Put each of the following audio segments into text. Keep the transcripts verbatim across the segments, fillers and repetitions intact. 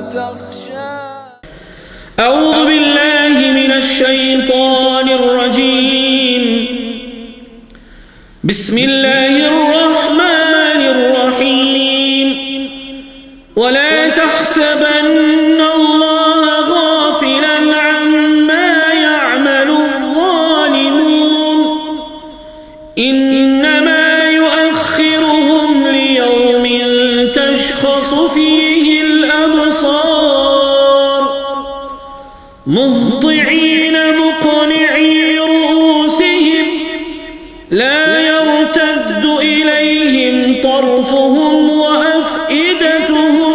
تخشى. أعوذ بالله من الشيطان الرجيم. بسم الله الرحمن الرحيم. ولا تحسبن الله غافلا عما يعمل الظالمون إنما يؤخرهم ليوم تشخص فيه الأبصار مهطعين مقنعي رؤوسهم لا يرتد إليهم طرفهم وأفئدتهم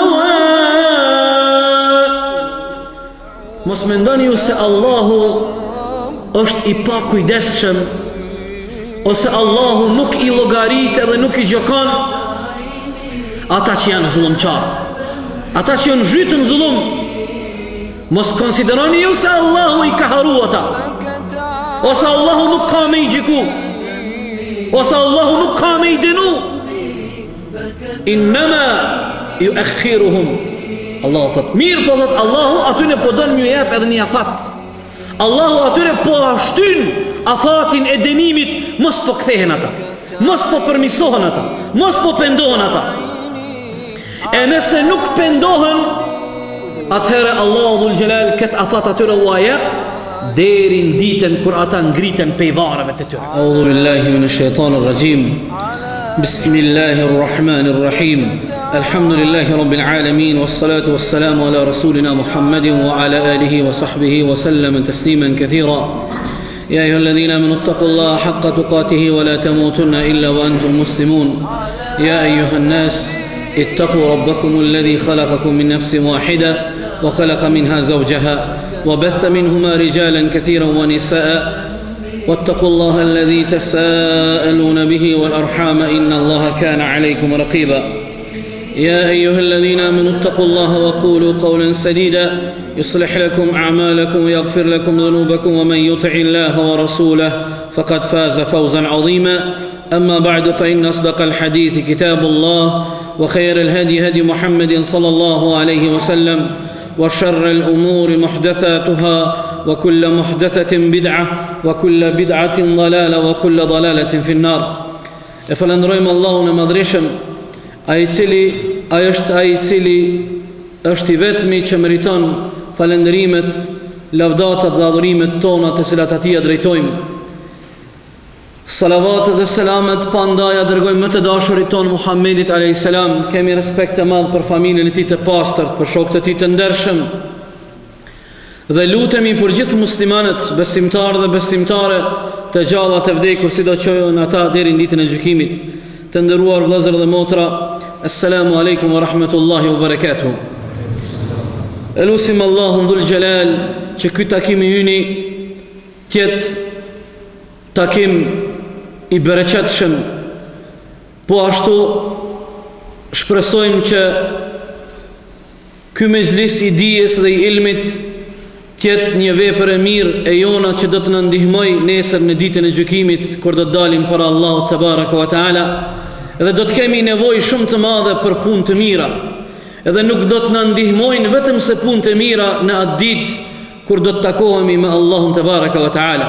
هواء. Mos mendoni ju se Allahu është i pakujdesshëm, ose Allahu nuk i llogarit edhe nuk i gjykon ata që janë zullumçar, ata që janë zhytur në zullum. Mos konsideroni ju se Allahu i ka haru ata, ose Allahu nuk ka me i gjiku, ose Allahu nuk ka me i dinu. Innama ju akhiruhum, Allahu thot, mirë po thot Allahu atyne po don mju jep edhe një afat. Allahu atyre po ashtyn afatin e dënimit, mos po kthehen ata, mos po përmisohen ata, mos po pendohen ata. E nëse nuk pendohen, atëherë Allahu dhul Gjelal këtë afat atyre u ajep deri në ditën kur ata ngriten pej vareve të tyre. Audhu billahi minash shaitanir rajim. Bismillahirrahmanirrahim. Alhamdulillahi rabbil alamin, wassalatu wassalamu ala rasulina Muhammadin wa ala alihi wa sahbihi wa sallam tasliman kathira. يا أيها الذين آمنوا اتقوا الله حق تقاته ولا تموتن إلا وأنتم مسلمون. يا أيها الناس اتقوا ربكم الذي خلقكم من نفس واحدة وخلق منها زوجها وبث منهما رجالا كثيرا ونساء واتقوا الله الذي تساءلون به والأرحام إن الله كان عليكم رقيبا. يا أيها الذين آمنوا اتقوا الله وقولوا قولا سديدا يصلح لكم أعمالكم ويغفر لكم ذنوبكم ومن يطع الله ورسوله فقد فاز فوزا عظيما. أما بعد فإن أصدق الحديث كتاب الله وخير الهدي هدي محمد صلى الله عليه وسلم وشر الأمور محدثاتها وكل محدثة بدعة وكل بدعة ضلالة وكل ضلالة في النار. فلنريم الله نمضرشم ai cili ai është ai cili është i vetmi që meriton falënderimet, lavdatat dhe adhurimet tona të cilat atij drejtojmë. Salavatet dhe selamet pa ndaja dërgojmë më të dashurit ton Muhammedit alayhis salam. Kemi respekt të madh për familjen e tij të pastërt, për shokët e tij të ndershëm. Dhe lutemi për gjithë muslimanët, besimtarë dhe besimtare të gjalla të vdekur, sido qojën ata deri në ditën e gjykimit. Të nderuar vëllezër dhe motra, assalamu alaikum wa rahmatullahi wa barakatuh. Elusim Allahun dhul Gjelal që ky takim i yni tjetë takim i bereqetshëm, po ashtu shpresojmë që ky mezhlis i dijes dhe i ilmit tjetë një vepër e mirë e jona që do të na ndihmoj nesër në ditën e gjykimit kur do të dalim para Allahut te baraka wa taala. Edhe do të kemi nevojë shumë të madhe për punë të mira. Edhe nuk do të na ndihmojnë vetëm se punë të mira në atë ditë kur do të takohemi me Allahun te baraka wa taala.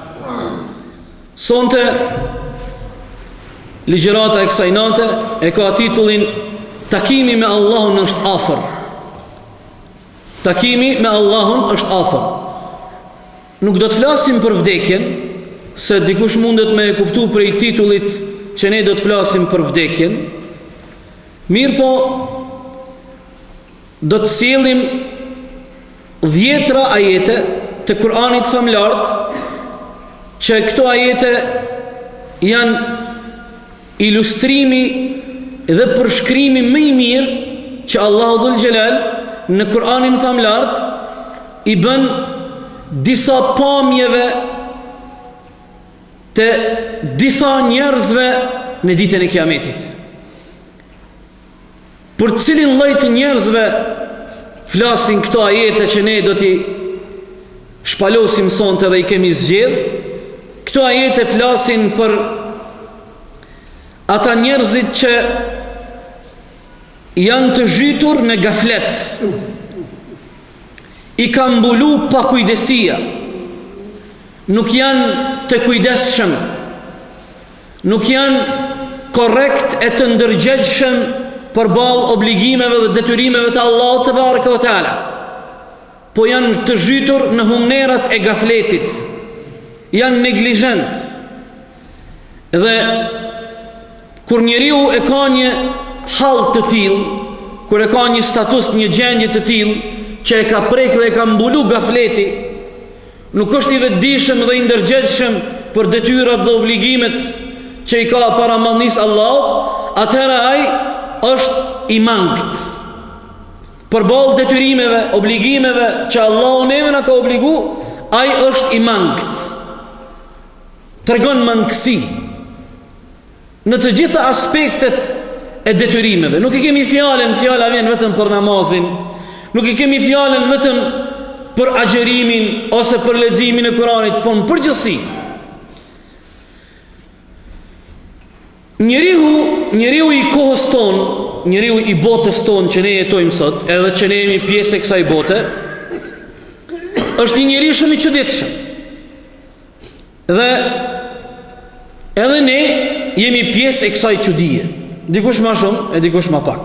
Sonte ligjërata e kësaj nate e ka titullin Takimi me Allahun është afër. Takimi me Allahun është afër. Nuk do të flasim për vdekjen, se dikush mundet me e kuptu prej titullit që ne do të flasim për vdekjen. Mirë po, do të sjellim dhjetra ajete të Kur'anit famlart, që këto ajete janë ilustrimi dhe përshkrimi më i mirë që Allahu dhul Gjelal në Kur'anin famlart i bën disa pamjeve të disa njerëzve në ditën e Kiametit. Për cilin lloj të njerëzve flasin këto ajete që ne do t'i shpalosim sonte dhe i kemi zgjedh? Këto ajete flasin për ata njerëzit që janë të zhytur në gaflet, i ka mbulu pa kujdesia, nuk janë të kujdesshëm, nuk janë korrekt e të ndërgjegjshëm përballë obligimeve dhe detyrimeve të Allahut te bareka ve teala, po janë të zhytur në humnerat e gafletit, janë neglizhent. Dhe kur njeriu e ka një hall të tillë, kur e ka një status, një gjendje të tillë që e ka prek dhe e ka mbulu gafleti, nuk është i vetëdijshëm dhe i ndërgjegjshëm për detyrat dhe obligimet që i ka para madhnisë Allahut, atëherë ai është i mangët. Përballë detyrimeve, obligimeve që Allahu neve na ka obligu, ai është i mangët. Tregon mangësi në të gjitha aspektet e detyrimeve. Nuk i kemi fjalën, fjala vjen vetëm për namazin, nuk i kemi fjalën vetëm për agjerimin ose për leximin e Kuranit, por në përgjithësi. Njeriu, njeriu i kohës tonë, njeriu i botës tonë që ne jetojmë sot, edhe që ne jemi pjesë e kësaj bote, është një njeri shumë i çuditshëm. Dhe edhe ne jemi pjesë e kësaj çudie, dikush më shumë e dikush më pak.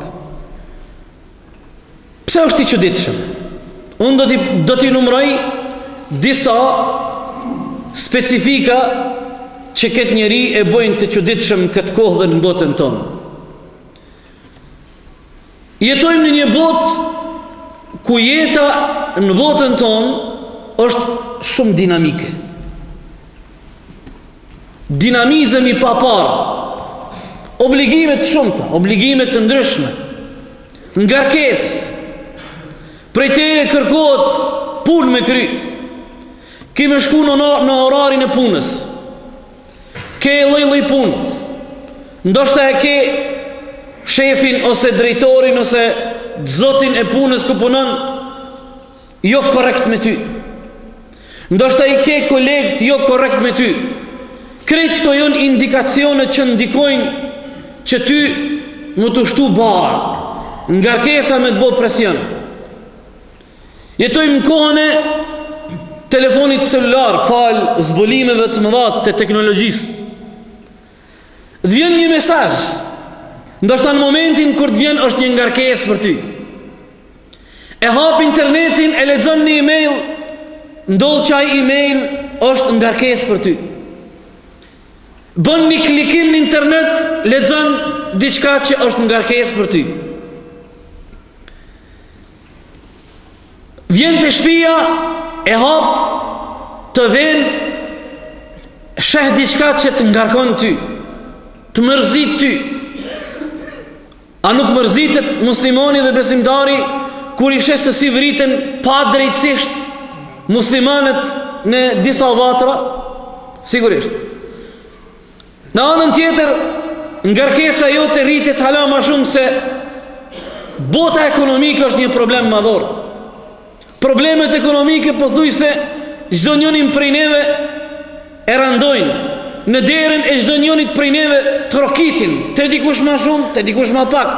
Pse është i çuditshëm? Unë do t'i do t'i numëroj disa specifika që këtë njeri e bojnë të çuditshëm këtë kohë dhe në botën tonë. Jetojmë në një botë ku jeta në botën tonë është shumë dinamike. Dinamizëm i papar, obligimet shumëta, obligimet të ndryshme, ngarkesë, prej teje kërkohet punë me kry, ke me shku në, në orarin e punës, ke lloj lloj punë, ndoshta e ke shefin ose drejtorin ose zotin e punës ku punon jo korrekt me ty, ndoshta i ke kolegët jo korrekt me ty. Krejt këto janë indikacione që ndikojnë që ty mu të shtu barë, ngarkesa me të bo presion. Jetojmë në kohën e telefonit celular, fal zbulimeve të mëdha të teknologjisë. Vjen një mesazh, ndoshta në momentin kur të vjen është një ngarkesë për ty. E hap internetin, e lexon një email, ndodh që ai email është ngarkesë për ty. Bën një klikim në internet, lexon diçka që është ngarkesë për ty. Vjen të shtëpia, e hap, të vjen, sheh diçka që të ngarkon ty, të mërzit ty. A nuk mërzitet muslimani dhe besimtari kur i sheh se si vriten pa drejtësisht muslimanët në disa vatra? Sigurisht. Në anën tjetër, ngarkesa jote rritet hala më shumë se bota ekonomike është një problem madhor. Problemet ekonomike pothuajse çdo njërin prej neve e randojnë në derën e çdo njërit prej neve trokitin, te dikush më shumë, te dikush më pak.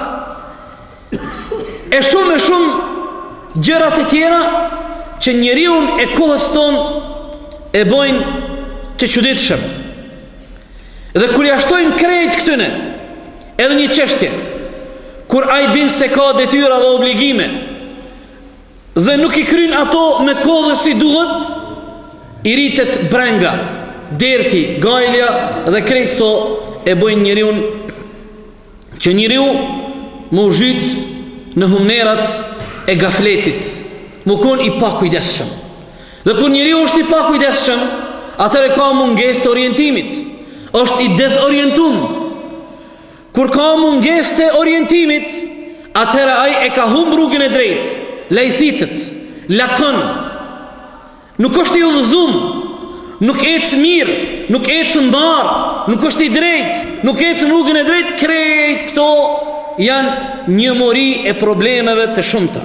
E shumë e shumë gjërat e tjera që njeriu e kohës tonë e bojnë të çuditshëm. Dhe kur jashtojnë krejt këtyne, edhe një çështje, kur ai din se ka detyra dhe obligime, dhe nuk i kryn ato me kohë dhe si duhet, i rritet brenga, derti, gajlja dhe krejt këto e bojnë njeriu që njeriu mu zhyt në humnerat e gafletit, mu kon i pa kujdesshëm. Dhe kur njeriu është i pa kujdesshëm, atëre ka mungesë të orientimit, është i dezorientum. Kur ka mungesë të orientimit, atëherë ai e ka humb rrugën e drejtë, lejthitet, lakon, nuk është i udhëzum, nuk ecë mirë, nuk ecë mbar, nuk është i drejtë, nuk ecë në rrugën e drejtë. Krejt këto janë një mori e problemeve të shumta.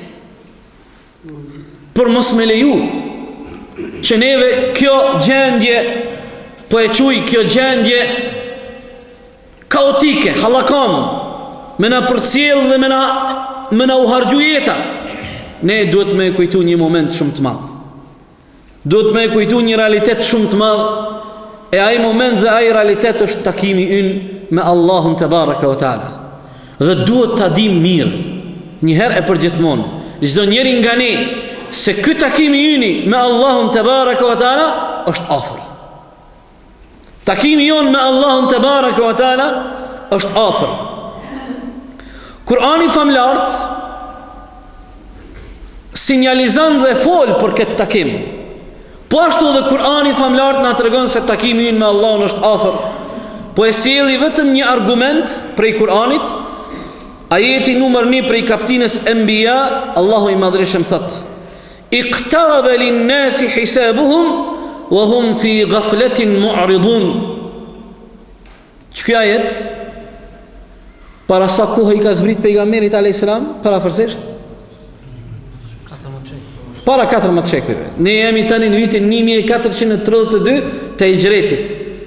Për mos me leju që neve kjo gjendje, po e quj kjo gjendje kaotike, hallakam, me na përcjell dhe me na me na u harxhu jeta. Ne duhet me kujtu një moment shumë të madh. Duhet me kujtu një realitet shumë të madh, e ai moment dhe ai realitet është takimi ynë me Allahun te baraka ve taala. Dhe duhet ta dim mirë, një herë e përgjithmonë, çdo njeri nga ne, se ky takimi yni me Allahun te baraka ve taala është afër. Takimi jon me Allahun te baraka ve taala është afër. Kurani famlart sinjalizon dhe fol për këtë takim. Po ashtu dhe Kurani famlart na tregon se takimi ynë me Allahun është afër. Po e sjelli vetëm një argument prej Kuranit. Ajeti numër një prej kapitullit Anbiya, Allahu i madhreshëm thot: "Iqtaraba lin-nasi hisabuhum wa hum fi ghaflatin mu'ridun." Çka ajet? Para sa kohë i ka zbrit pejgamberit alayhis salam, para fërsisht para katërmbëdhjetë shekujve. Ne jemi tani në vitin një mijë e katërqind e tridhjetë e dy të Hijretit.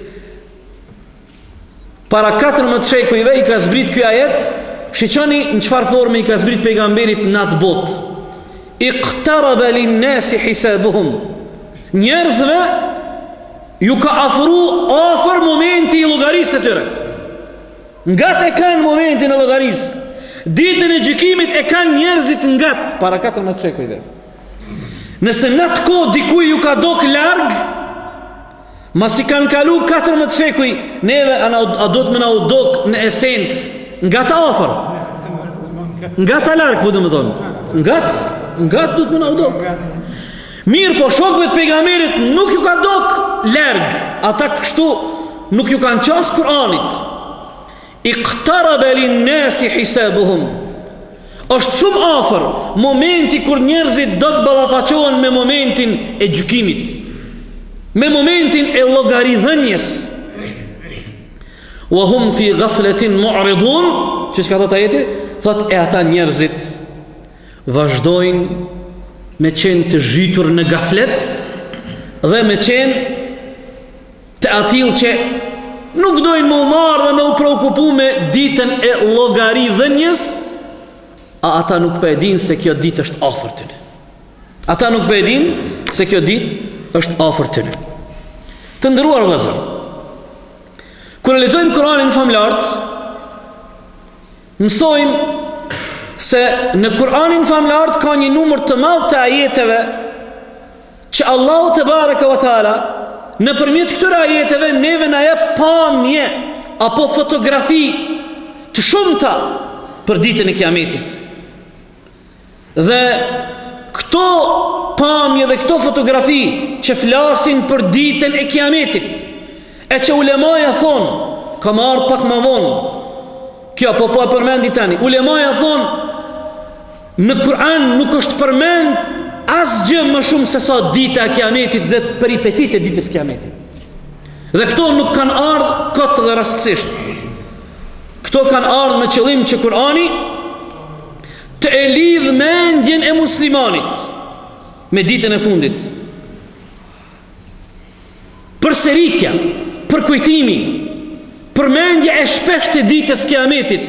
Para katërmbëdhjetë shekujve i ka zbrit ky ajet. Shiqoni në çfarë forme i ka zbrit pejgamberit në atë botë. Iqtaraba lin-nasi hisabuhum. Njerëzve ju ka afru afër momenti i llogarisë së tyre. Nga të kanë momentin e llogarisë. Ditën e gjykimit e kanë njerëzit ngat para katërmbëdhjetë shekujve. Nëse në atë kohë dikuj ju ka dok larg, mas i kanë kalu katërmbëdhjetë shekuj, neve a do të më na u dok në esencë nga të afër, nga të larg, po do të thonë, nga nga do të më na u dok. Mirë, po shokëve të pejgamberit nuk ju ka dok larg, ata kështu nuk ju kanë qas Kur'anit. Iqtaraba lin-nasi hisabuhum. Është shumë afër momenti kur njerëzit do të ballafaqohen me momentin e gjykimit, me momentin e llogaridhënies. Wa hum fi ghaflatin mu'ridun. Çi ka thënë ajeti? Thot e ata njerëzit vazhdojnë me qenë të zhytur në gaflet dhe me qenë të atill që nuk dojnë më marrë dhe me u preokupu me ditën e llogaridhënies. A ata nuk po e dinë se kjo ditë është afër tyre. Ata nuk po e dinë se kjo ditë është afër tyre. Të nderuar vëllezër, kur lexojmë Kur'anin famlart, mësojmë se në Kur'anin famlart ka një numër të madh të ajeteve që Allahu te baraka ve taala nëpërmjet këtyre ajeteve neve na jep pamje apo fotografi të shumta për ditën e Kiametit. Dhe këto pamje dhe këto fotografi që flasin për ditën e Kiametit, e që ulemaja thonë, ka më ardhë pak më vonë, kjo po po e përmendi tani, ulemaja thonë, në Kur'an nuk është përmend asgjë më shumë se sa dita e Kiametit dhe peripetit e ditës Kiametit. Dhe këto nuk kanë ardhë këtë dhe rastësisht. Këto kanë ardhë me qëllim që Kur'ani të e lidh mendjen e muslimanit me ditën e fundit. Përsëritja, përkujtimi, përmendja e shpeshtë e ditës Kiametit.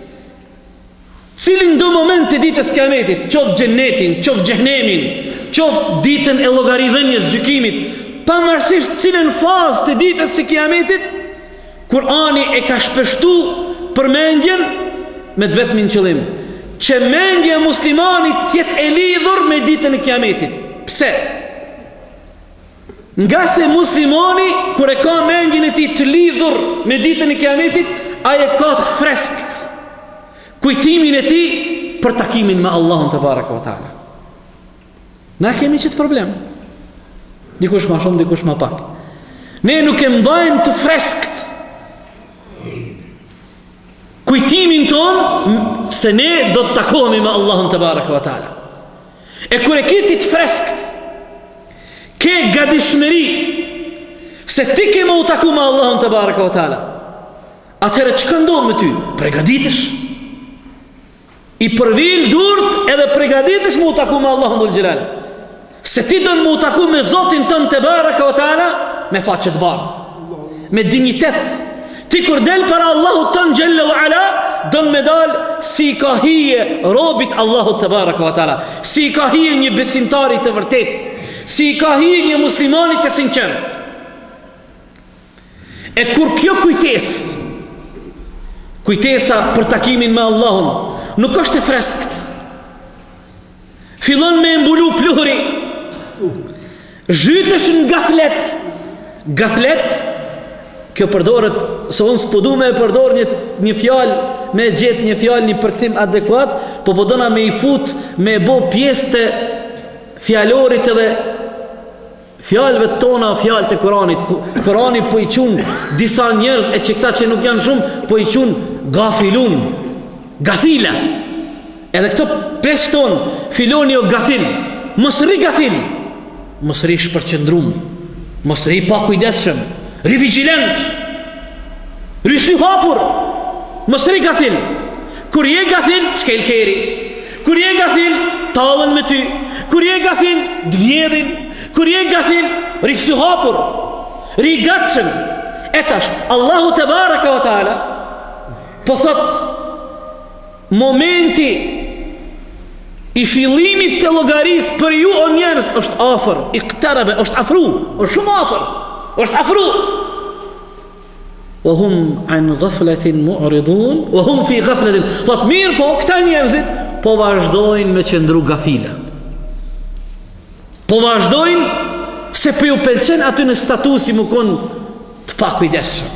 Cilin do moment të ditës Kiametit, qoftë xhennetin, qoftë xhehenemin, qoftë ditën e llogaridhënies gjykimit, pavarësisht cilën fazë të ditës së Kiametit, Kur'ani e ka shpeshtu përmendjen me vetmin qëllim që mendja e muslimanit tjetë e lidhur me ditën e Kiametit. Pse? Nga se muslimani, kur e ka mendjen e tij të lidhur me ditën e Kiametit, ai e ka të freskët kujtimin e tij për takimin me Allahun te baraka ve taala. Na kemi çet problem. Dikush më shumë, dikush më pak. Ne nuk e mbajmë të freskët kujtimin ton se ne do të takohemi me Allahun te baraka ve taala. E kur e kiti të freskët, ke gatishmëri se ti ke më u taku me Allahun te baraka ve taala, atëherë çka ndodh me ty? Përgatitesh. I përvil durt edhe përgatitesh me u taku me Allahun dhul xhelal. Se ti do të më u taku me Zotin tën te baraka ve taala me faqe të bardhë, me dinjitet. Ti kur del para Allahu tën xhella ve ala, do dënë me dalë, si ka hije robit Allahut te baraka wa taala, si ka hije një besimtari të vërtet, si ka hije një muslimanit të sinqert. E kur kjo kujtes, kujtesa për takimin me Allahun, nuk është e freskët, fillon me mbulu pluhuri, zhytesh në gaflet. Gaflet, kjo përdoret, se unë s'po du me përdor një, një fjal, me gjet një fjal, një përkthim adekuat, po po dona me i fut, me bo pjesë të fjalorit edhe fjalëve tona, fjalët e Kuranit. Kurani po i qun disa njerëz, e që këta që nuk janë shumë, po i qun gafilun, gafila. Edhe këto pesë ton, filoni o gafil, mos ri gafil, mos ri shpërqendrum, mos ri pa kujdesshëm, ri vigilent, ri sy hapur, mos ri gafil. Kur je gafil, çkel keri. Kur je gafil, tallen me ty. Kur je gafil, dvjedhin. Kur je gafil, ri sy hapur, ri gatshëm. E tash, Allahu te baraka wa taala po thot, momenti i fillimit të llogaris për ju o njerëz është afër, iqtarabe, është afru, është shumë afër, është afru. Wa hum an ghaflatin mu'ridun, wa hum fi ghaflatin. Thot mirë, po këta njerëzit po vazhdojnë me qëndru gafila. Po vazhdojnë se po ju pëlqen aty në statusi më kon të pakujdesshëm.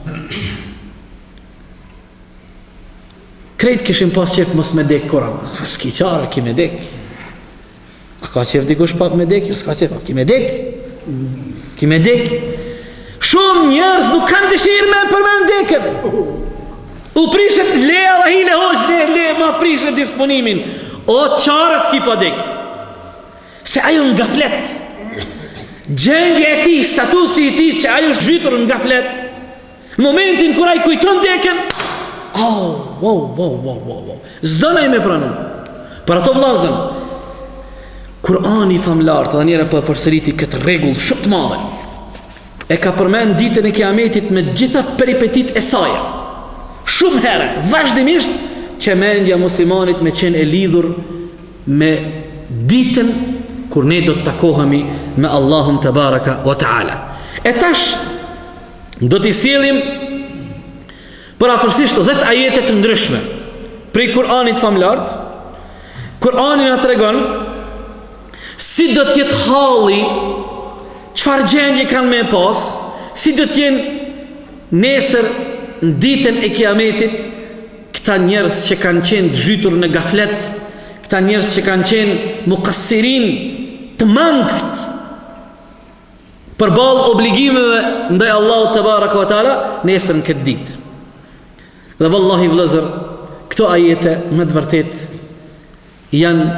Krejt kishim pas qef mos me dek Kurama. S'ki qara, ki me dek. A ka qef dikush pa me dek? Jo, s'ka qef, a ki me dek. Ki me dek. Shumë njerëz nuk kanë dëshirë me për me ndekën. U prishet, le Allahi le hoq, le, le, ma prishet disponimin. O qarës ki pa dek. Se ajo në gaflet. Gjendje e ti, statusi i ti, që ajo është zhytur në gaflet. Momentin kur ai kujton dekën, oh, wow, wow, wow, wow, wow. Zdona i me pranun. Për ato vlazën, Kurani famlar, të dhe njëre për përsëriti këtë regull shumë të madhe, e ka përmen ditën e kiametit me gjitha peripetit e saja. Shumë herë, vazhdimisht, që mendja muslimanit me qenë e lidhur me ditën kur ne do të takohemi me Allahun të baraka wa ta'ala. E tash, do t'i sjellim për afërsisht dhjetë ajete të ndryshme prej Kur'anit famlart. Kur'ani na tregon si do të jetë halli, çfarë gjendje kanë me pas, si do të jenë nesër në ditën e kiametit këta njerëz që kanë qenë të zhytur në gaflet, këta njerëz që kanë qenë muqassirin, të mangët përballë obligimeve ndaj Allahut te baraka wa taala nesër në këtë ditë. Dhe vallahi vëllazër, këto ajete me të vërtet janë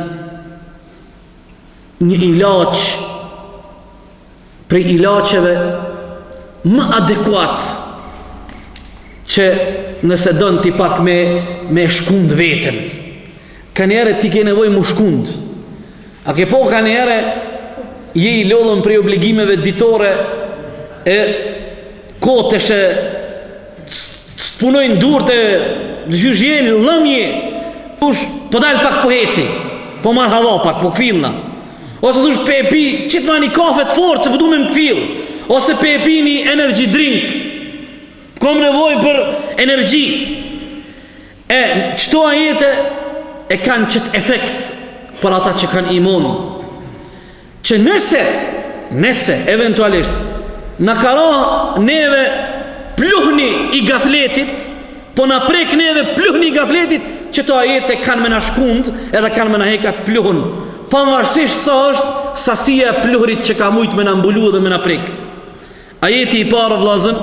një ilaç prej ilaçeve më adekuat që nëse don ti pak me me shkund veten. Ka njerë ti ke nevojë mu shkund. A ke po ka njerë je i lodhën prej obligimeve ditore e koteshe punojnë durte gjyzhjel, lëmje, thush, po dalë pak po heci, po marë hava pak, po këfilna. Ose thush, pe e pi, qitë ma një kafe të fort, se vëdu me më këfil. Ose pe e pi një energy drink, kom nevoj për energji. E, qëto ajete e kanë qëtë efekt për ata që kanë imun. Që nëse, nëse, eventualisht, në kara neve pluhni i gafletit, po na prek neve pluhni i gafletit, që to ajete kanë me na shkund, edhe kanë me na hekat pluhun, pavarësisht sa është sasia e pluhurit që ka mujt me na mbulu dhe me na prek. Ajeti i parë vllazën,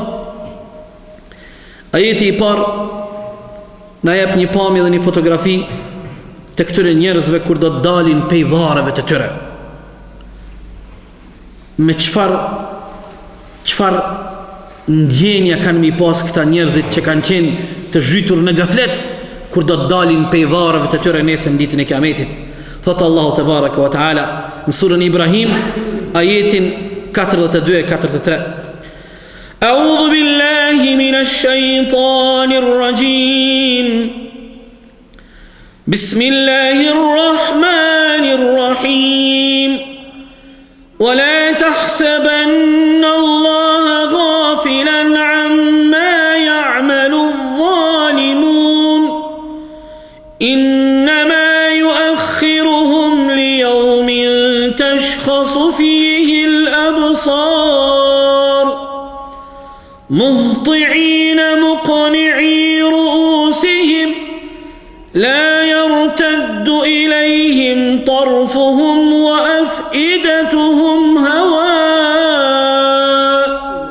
ajeti i parë na jep një pamje dhe një fotografi të këtyre njerëzve kur do të dalin pej varreve të tyre. Me çfarë çfarë ndjenja kanë mi pas këta njerëzit që kanë qenë të zhytur në gaflet kur do të dalin pej varreve të tyre nesër në ditën e kiametit. Thot Allahu te baraka wa taala në surën Ibrahim ajetin katërdhjetë e dy e katërdhjetë e tre. A'udhu billahi minash shaitanir rajim. Bismillahir Rahmanir Rahim. ولا تحسبن الله غافلا عما يعمل الظالمون إنما يؤخرهم ليوم تشخص فيه الأبصار مهطعين مقنعي رؤوسهم لا يرتد إليهم طرفهم وأفئدتهم هواء.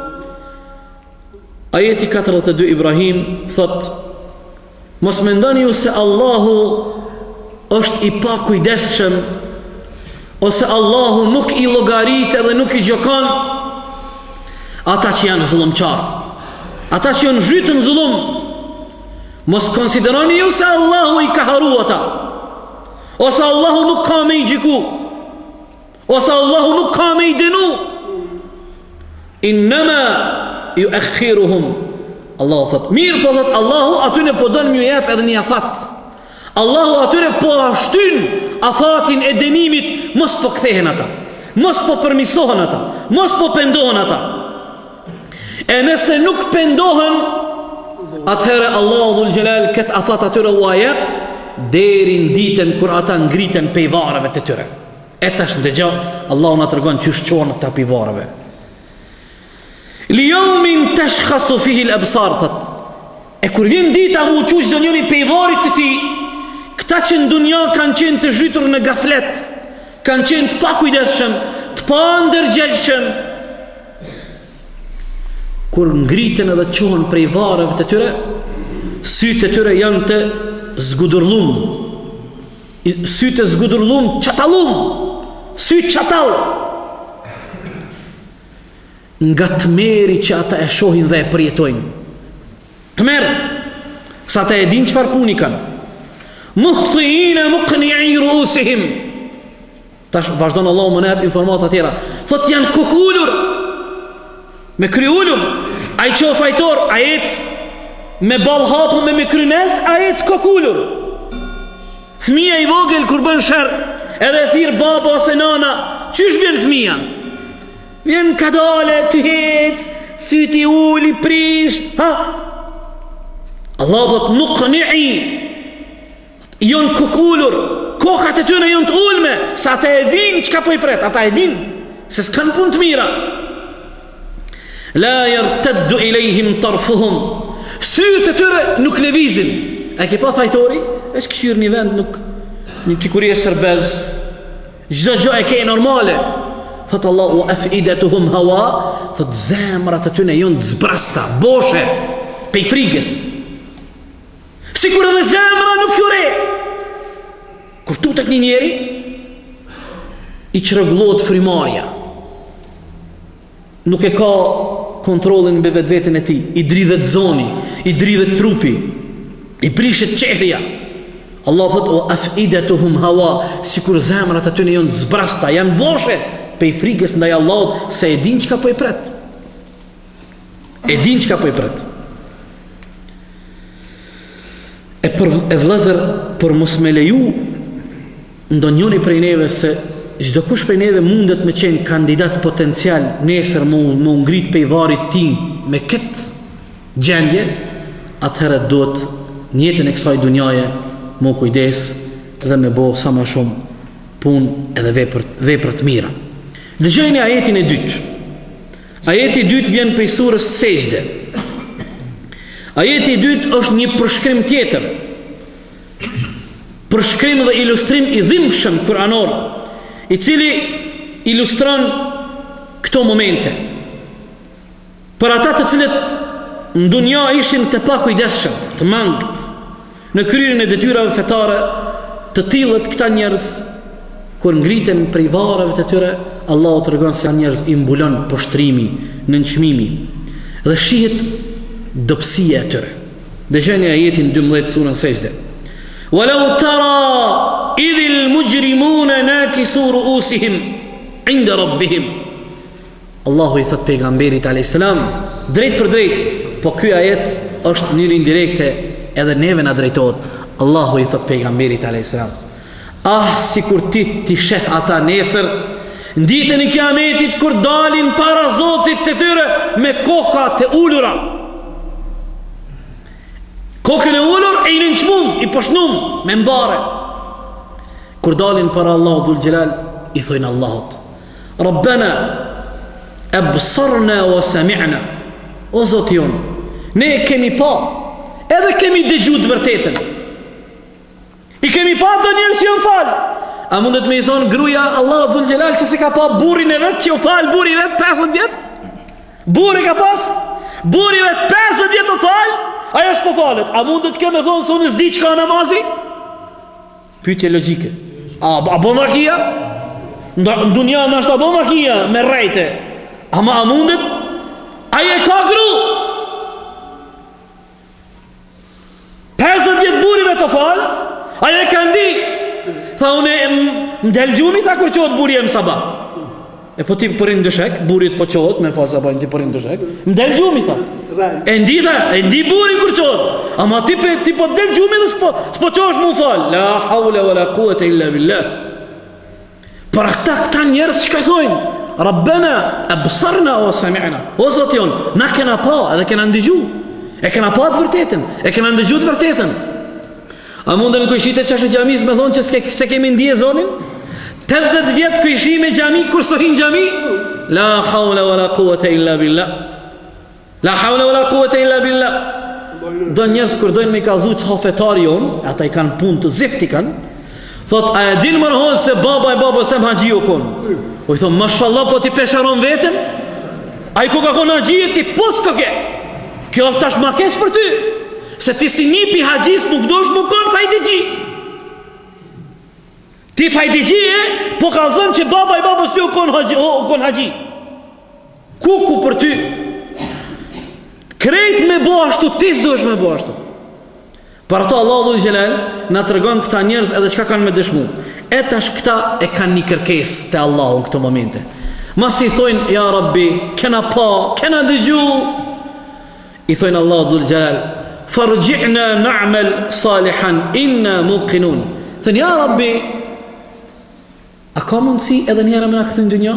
Ajeti katërdhjetë e dy Ibrahim thot: mos mendoni ju se Allahu është i pakujdesshëm, ose Allahu nuk i llogarit edhe nuk i gjokon ata që janë zullumqar, ata që janë zhytën zullum. Mos konsideroni ju se Allahu i ka haru ata, ose Allahu nuk ka me i gjiku, ose Allahu nuk ka me i dinu. Innama ju akhiruhum, Allahu thot, mirë po thot Allahu atyne po donë mjë jep edhe një afat. Allahu atyre po ashtyn afatin e denimit, mos po kthehen ata, mos po përmisohen ata, mos po pendohen ata. E nëse nuk pendohen, atëherë Allahu dhul gjelal këtë afat atyre u ajep deri në ditën kur ata ngriten pej vareve të tyre. E tash ndëgjo Allahu na tregon çu shqohen ata pej vareve. Li yawmin tashkhasu fihi al-absar. E kur vjen dita mu u çuj zonjoni pej varit të tij, këta që në dunja kanë qenë të zhytur në gaflet, kanë qenë të pakujdesshëm, të pandërgjegjshëm, kur ngriten edhe qohen prej vareve të tyre, sytë të tyre janë të zgudurllum, sytë të zgudurllum, çatallum, sytë çatall, nga tmeri që ata e shohin dhe e përjetojnë. Tmer, sa ata e din çfarë puni kanë. Muhtiina muqni'i ru'usihim. Tash vazhdon Allahu më nep informata tjera. Thot janë kukulur, me kryullum, a i qo fajtor, a jetës me bal hapu me me krynelt, a jetës kokullur. Fëmija i vogël kur bën shër, edhe thirë baba ose nana, qysh vjen fëmija? Vjen kadale, të jetës, syti uli, prish, ha? Allah dhët muqni'i, jonë kokullur, kokat e tyne jonë të ulme, sa ata e din që ka po i pret, ata e din, se s'kan pun të mira. La yartaddu ilayhim tarfuhum, sytë të tyre nuk lëvizin. E ke pa fajtori? Është këshirë një vend, nuk një tikurie sërbez, çdo gjë e ke normale. Thot Allah, wa afidatuhum hawa, thot zemrat e tyre janë zbrasta, boshe, pej frikës. Sikur edhe zemra nuk jure. Kur tutet një njeri, i çrregullohet frymarrja. Nuk e ka kontrolin mbi vetveten e tij, i dridhet zoni, i dridhet trupi, i prishet çehria. Allah thot o afidatuhum hawa, sikur zemrat aty janë të zbrasta, janë boshe pej frikës ndaj Allahut, se e din çka po i pret. E din çka po i pret. E për e vëllazër, për mos me leju ndonjëri prej neve se çdo kush prej neve mundet me qenë kandidat potencial nesër më më ngrit pej varrit tim me këtë gjendje, atëherë duhet në jetën e kësaj dunjaje më kujdes dhe me bo sa më shumë punë edhe vepër vepra të mira. Dëgjoni ajetin e dytë. Ajeti i dytë vjen prej surës Sejdë. Ajeti i dytë është një përshkrim tjetër, përshkrim dhe ilustrim i dhimbshëm kuranor, i cili ilustron këto momente për ata të cilët në dunja ishin të pakujdesshëm, të mangët në kryerjen e detyrave fetare. Të tillët këta njerëz kur ngriten prej varreve të tyre, Allahu tregon se njerëz i mbulon poshtrimi, nënçmimi dhe shihet dobësia e tyre. Dëgjoni ajetin dymbëdhjetë surën Sejdë. Walau tara idhil mujrimuna nakisu ru'usihim inda rabbihim. Allahu i thot pejgamberit alayhis salam drejt për drejt, po ky ajet është në mënyrë indirekte edhe neve na drejtohet. Allahu i thot pejgamberit alayhis salam, ah, si kur ti ti sheh ata nesër në ditën e kiametit kur dalin para Zotit të tyre me koka të ulura, kokën e ulur e i nënçmum, i poshnum me mbare, kur dalin para Allahu dhul gjelal i thojnë Allahut, Rabbena absarna wa sami'na, o Zoti jon, ne kemi pa edhe kemi dëgju të vërtetën, i kemi pa do njerëz që janë fal. A mundet me i thonë gruja Allah dhul gjelal që se ka pa burin e vetë që u fal buri i vetë pesëdhjetë vjet? Buri ka pas buri i vetë pesëdhjetë vjet u fal, ajo s'po falet. A mundet kjo me thonë se unë s'di që ka namazi? Pyetje logjike. A, a bo makia? Në dunja në ashtë a bo makia me rejte. Ama a mundet? Aje ka gru pesëdhjetë vjet buri me të fal, aje ka ndi. Tha une më delgjumi, tha kur qohet buri e më sabah. E po ti përin dëshek, burit po qohet, me falë sabah, ti përin dëshek. Më delgjumi, tha. E ndi, tha, e ndi buri kur qohet. Ama ti, pe, ti po delgjumi dhe s'po, s'po qohesh mu falë. La hawla wa la quwata illa billah. Për këta këta njerës që ka thojnë, Rabbena absarna wa sami'na, o Zoti jon, na kena pa edhe kena ndigju, e kena pa të vërtetën, e kena ndigju të vërtetën. A mundën kujshite qashë gjamis me thonë që se, se kemi ndije zonin? Tëdhët vjetë kujshi me gjami kur sohin gjami? La hawla wa la quwata illa billah. La hawla wa la quwata illa billah. Do njerës kur dojnë me i kazu që hafetari jonë, ata i kanë punë të zifti kanë, thot, a e din mërhonë se baba e baba se më haji o konë? O i thonë, mashallah po ti pesharon vetën? A i ku ka konë hajijet ki pos këke? Kjo tash ma kesh për ty. Se ti si nipi haqis nuk dosh më konë fajdegji. Ti fajdegji e, po ka zënë që baba i babës të u konë haji, kon haji. Kuku për ty. Krejt me bo ashtu, ti s'dosh me bo ashtu. Për ato Allah dhul gjelal na të regon këta njerëz edhe qka kanë me dëshmu. E tash këta e kanë një kërkes të Allah në këto momente. Mas i thojnë, ja Rabbi, kena pa, kena dëgju. I thojnë Allah dhul gjelal, fargjina na'mal salihan inna muqinun. Thënë, ja Rabbi, a ka mundësi edhe njëra me në këthën dënja?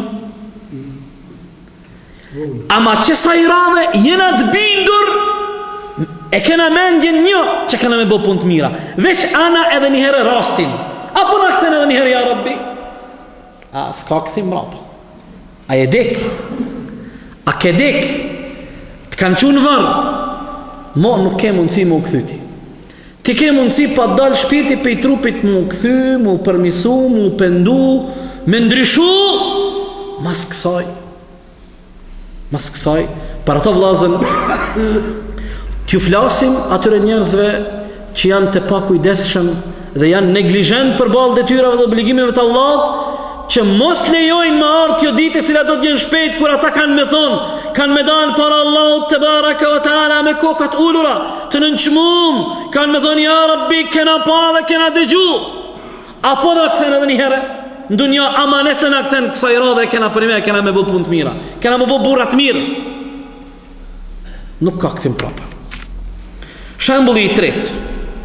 Ama që sa i radhe jena të bindur, e kena mendjen një që kena me bo punë të mira, veç ana edhe njëherë rastin, apo në këthën edhe njëherë, ja Rabbi? A s'ka këthim rapa. A je dek, a ke dek, të kanë qunë vërë, mo nuk ke mundësi më u këthyti. Ti ke mundësi pa dalë shpirti pe i trupit më u këthy, më u përmisu, më u pendu, me ndryshu, mas kësaj. Mas kësaj, për ato vlazën, t'ju flasim atyre njerëzve që janë të pa kujdesshëm dhe janë neglijent për balë detyrave dhe obligimeve të Allahut, që mos lejojnë më ardhë kjo ditë e cila do t'jen shpejt, kur ata kanë me thonë, kanë me dalë para Allahut te baraka wa taala me kokat ulura, të nënçmum, kanë me thonë, ja Rabbi, kena pa dhe kena dëgju, apo në këthen edhe një herë, në dunja, ama nese në këthen kësa i radhe, kena për me, kena me bo punë të mira, kena me bo burat mirë. Nuk ka këthim prapa. Shembulli i tretë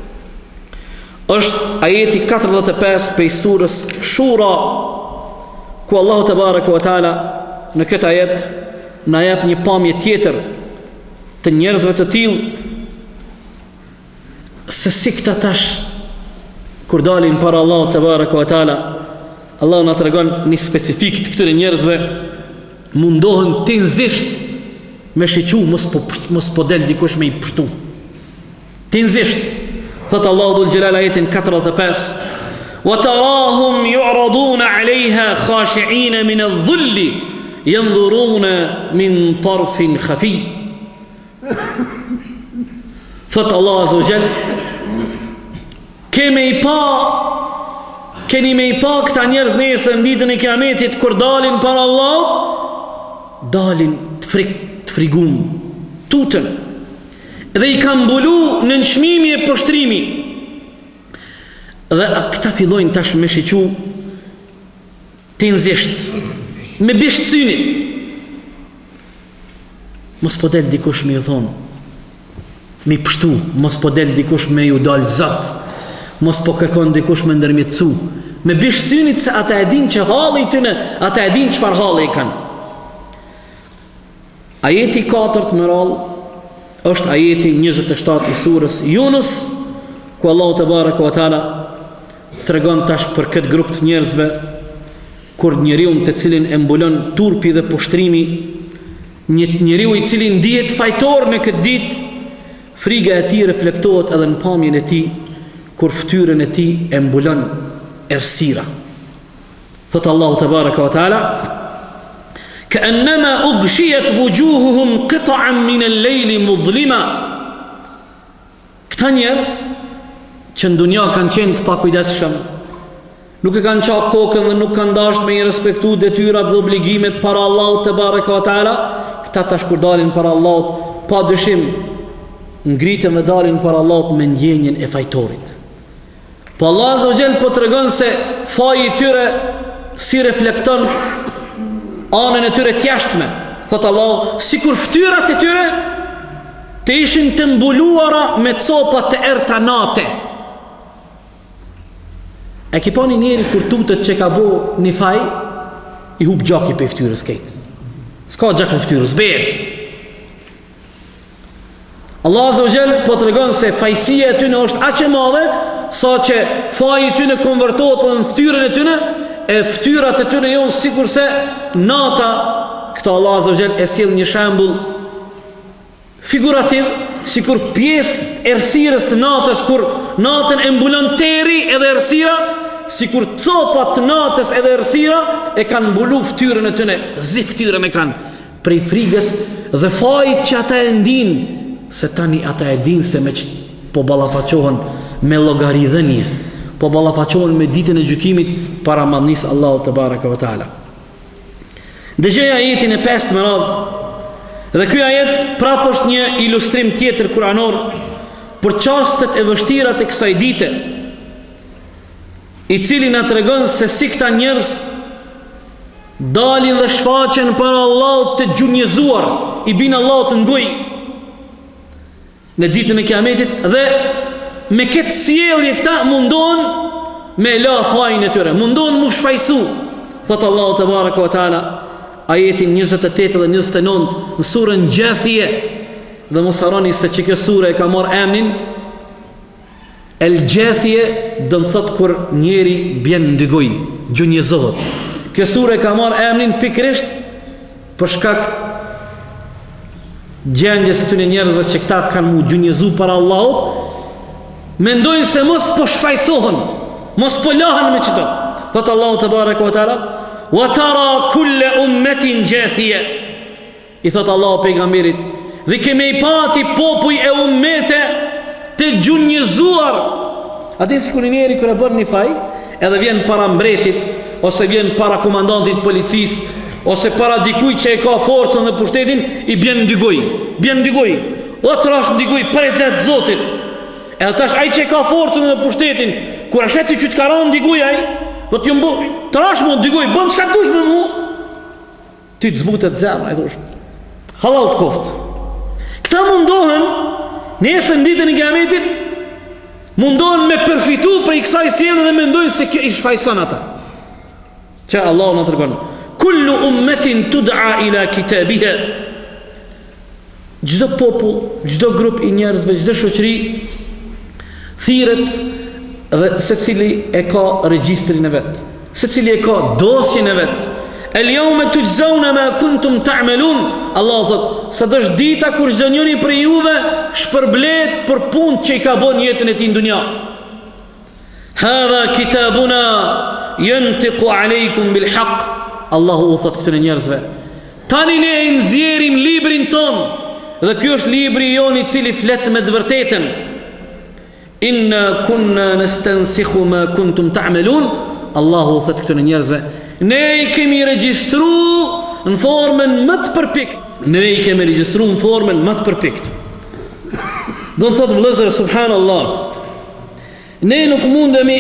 është ajeti katërdhjetë e pesë pej surës Shura, ku Allahu te baraka wa taala në këtë ajet na jep një pamje tjetër të njerëzve të tillë se si këta tash kur dalin para Allahu te baraka wa taala, Allahu na tregon një specifik të këtyre njerëzve, mundohen tinzisht me shiqu, mos po mos po del dikush me i pështu. Tinzisht. Thot Allahu dhul gjelal ajetin katërdhjetë e pesë, وتراهم يعرضون عليها خاشعين من الذل ينظرون من طرف خفي. Thot Allah azza wa jall, kemi i pa keni me i pa këta njerëz nesër në ditën e kiametit kur dalin para Allahut, dalin të frik, të frigum, tutën, dhe i kanë mbulu në nëshmimi e poshtrimi. Dhe këta fillojnë tash me shiqu tinzisht, me bisht synit. Mos po del dikush me ju thonë, me pështu, mos po del dikush me ju dalë zat, mos po kërkon dikush me ndërmjetësu, me bish synit se ata e din që halli tyne, ata e din çfarë halli kanë. Ajeti katërt më radh është ajeti njëzet e shtatë i surës Yunus, ku Allahu te baraka wa taala tregon tash për këtë grup të njerëzve, kur njeriu të cilin e mbulon turpi dhe pushtrimi, një njeriu i cili ndihet fajtor në këtë ditë, friga e tij reflektohet edhe në pamjen e tij, kur fytyrën e tij e mbulon errësira. Thot Allahu te baraka wa taala: "Ka'annama ughshiyat wujuhuhum qit'an min al-layli mudhlima." Këta njerëz që në dunja kanë qenë të pakujdesshëm, nuk e kanë qak kokën dhe nuk kanë dashur me i respektu detyrat dhe obligimet para Allahut te baraka wa taala, këta tash kur dalin para Allahut, pa dyshim ngriten dhe dalin para Allahut me ndjenjen e fajtorit. Po Allah azza wa jall po tregon se faji i tyre si reflekton anën e tyre të jashtme. Thot Allah, sikur fytyrat e tyre të ishin të mbuluara me copa të errta nate. E ki poni njeri kur tutet që ka bo një faj, i hub gjaki për ftyrës kejtë. S'ka gjak në ftyrës, bet. Allah azza wa jall po të regon se fajsia e tyne është aqe madhe, sa që faji tyne konvertohet në ftyrën e tyne, e ftyrat e tyne jonë sikur se nata, këta Allah azza wa jall e sjell një shembull figurativ, sikur pjesë errësirës të natës, kur natën e mbulon teri edhe errësira, sikur copat të natës edhe errësira e kanë mbulu ftyrën e tyne, zi ftyrën e kanë prej frigës dhe fajit që ata e ndin, se tani ata e din se me që po ballafaqohen me llogaridhënie, po ballafaqohen me ditën e gjykimit para madhnisë Allahut te baraka wa taala. Dëgjoj ajetin e pestë me radhë. Dhe ky ajet prapë është një ilustrim tjetër kuranor për çastet e vështira të kësaj dite, i cili na tregon se si këta njerëz dalin dhe shfaqen për Allahut të gjunjëzuar, i bin Allahut në gojë në ditën e Kiametit, dhe me këtë sjellje këta mundohen me la fajin e tyre, mundohen mu shfaqsu. Thot Allahu te baraka wa taala ajetin njëzet e tetë dhe njëzet e nëntë në surën Gjathije, dhe mos harroni se që kjo sure e ka marrë emrin El Gjathije, do të thot kur njeri bjen ndygoj, gjunjëzohet. Kjo sure e ka marrë emrin pikrisht për shkak gjendjes këtyre njerëzve që këta kanë mu gjunjëzu para Allahut, mendojnë se mos po shfaqsohen, mos po lahen me çdo. Thot Allahu te baraka wa taala: "Wa tara kulla ummatin jathiya." I thot Allahu pejgamberit, dhe kemi i pati popuj e ummete të gjunjëzuar. Atë si kur njeri kër e bërë një faj, edhe vjen para mbretit, ose vjen para komandantit policisë, ose para dikuj që e ka forcën dhe pushtetin, i bjen ndygoj, bjen ndygoj, o të rash ndygoj për e zetë zotit. E atash aj që e ka forcën dhe pushtetin, kur ashet i që të karan ndygoj aj, do t'ju mbo, të rash mu ndygoj, bon që ka të dush me mu, ty të zbutet zemra, e dush, halal të koftë. Këta mundohen, nesër ditën e Kiametit, mundohen me përfitu për i kësaj sjellje dhe mendojnë se kjo i shfaqson ata. Që Allah në të rëgonë, kullu ummetin tud'a ila kitabiha. Gjdo popull, gjdo grup i njerëzve, gjdo shoqëri thirret dhe se cili e ka regjistrin e vetë, se cili e ka dosjen e vetë. El jaume të gjzauna ma kuntum ta'melun. Allah thot, së dësh dita kur çdo njëri për juve shpërblet për punë që i ka bon jetën e ti në dunja. Hadha kitabuna yantiqu alejkum bil haq. Allahu u thot këtëre njerëzve, tani ne i nxjerrim librin ton, dhe kjo është libri jon i cili flet me të vërtetën. Inna kunna nastansikhu ma kuntum ta'melun. Allahu u thot këtëre njerëzve, ne i kemi regjistru në formën më të përpikt. Ne i kemi regjistru në formën më të përpikt. Do të thotë vëllezër, subhanallah, ne nuk mundemi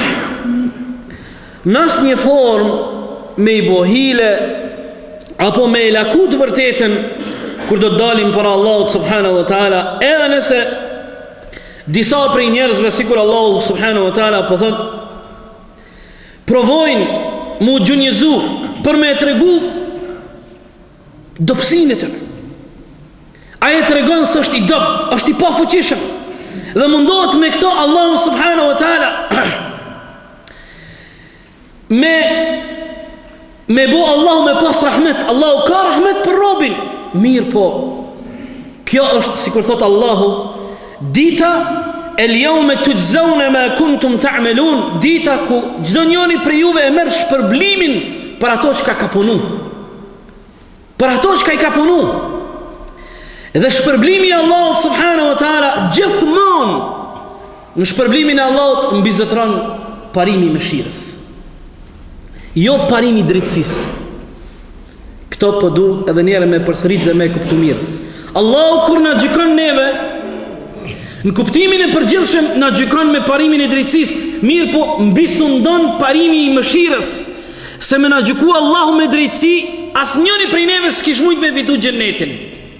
në asnjë formë me i bohile apo me i laku të vërtetën kur do të dalim para Allahut subhanahu wa taala, edhe nëse Disa prej njerëzve, sikur Allahu subhanahu wa taala po thot, provojnë mu gjunjëzu për me tregu dobësinë e tyre. Ai e tregon se është i dopt, është i pafuqishëm. Dhe mundohet me këto Allahu subhanahu wa taala me me bo Allahu me pas rahmet. Allahu ka rahmet për robin. Mirë po, kjo është, sikur thot Allahu, dita el jaume tujzauna ma kuntum ta'malun, dita ku çdo njeri prej juve e merr shpërblimin për ato që ka punu. Për ato që ka punu. Dhe shpërblimi i Allahut subhanahu wa taala gjithmonë në shpërblimin e Allahut mbizotron parimi i mëshirës. Jo parimi i drejtësisë. Këto po du edhe njëherë me përsërit dhe me kuptu mirë. Allahu kur na gjykon neve, në kuptimin e përgjithshëm na gjykon me parimin e drejtësisë, mirë po mbi sundon parimi i mëshirës. Se me na gjykua Allahu me drejtësi, asnjëri prej neve s'kish mujt me fitu xhenetin.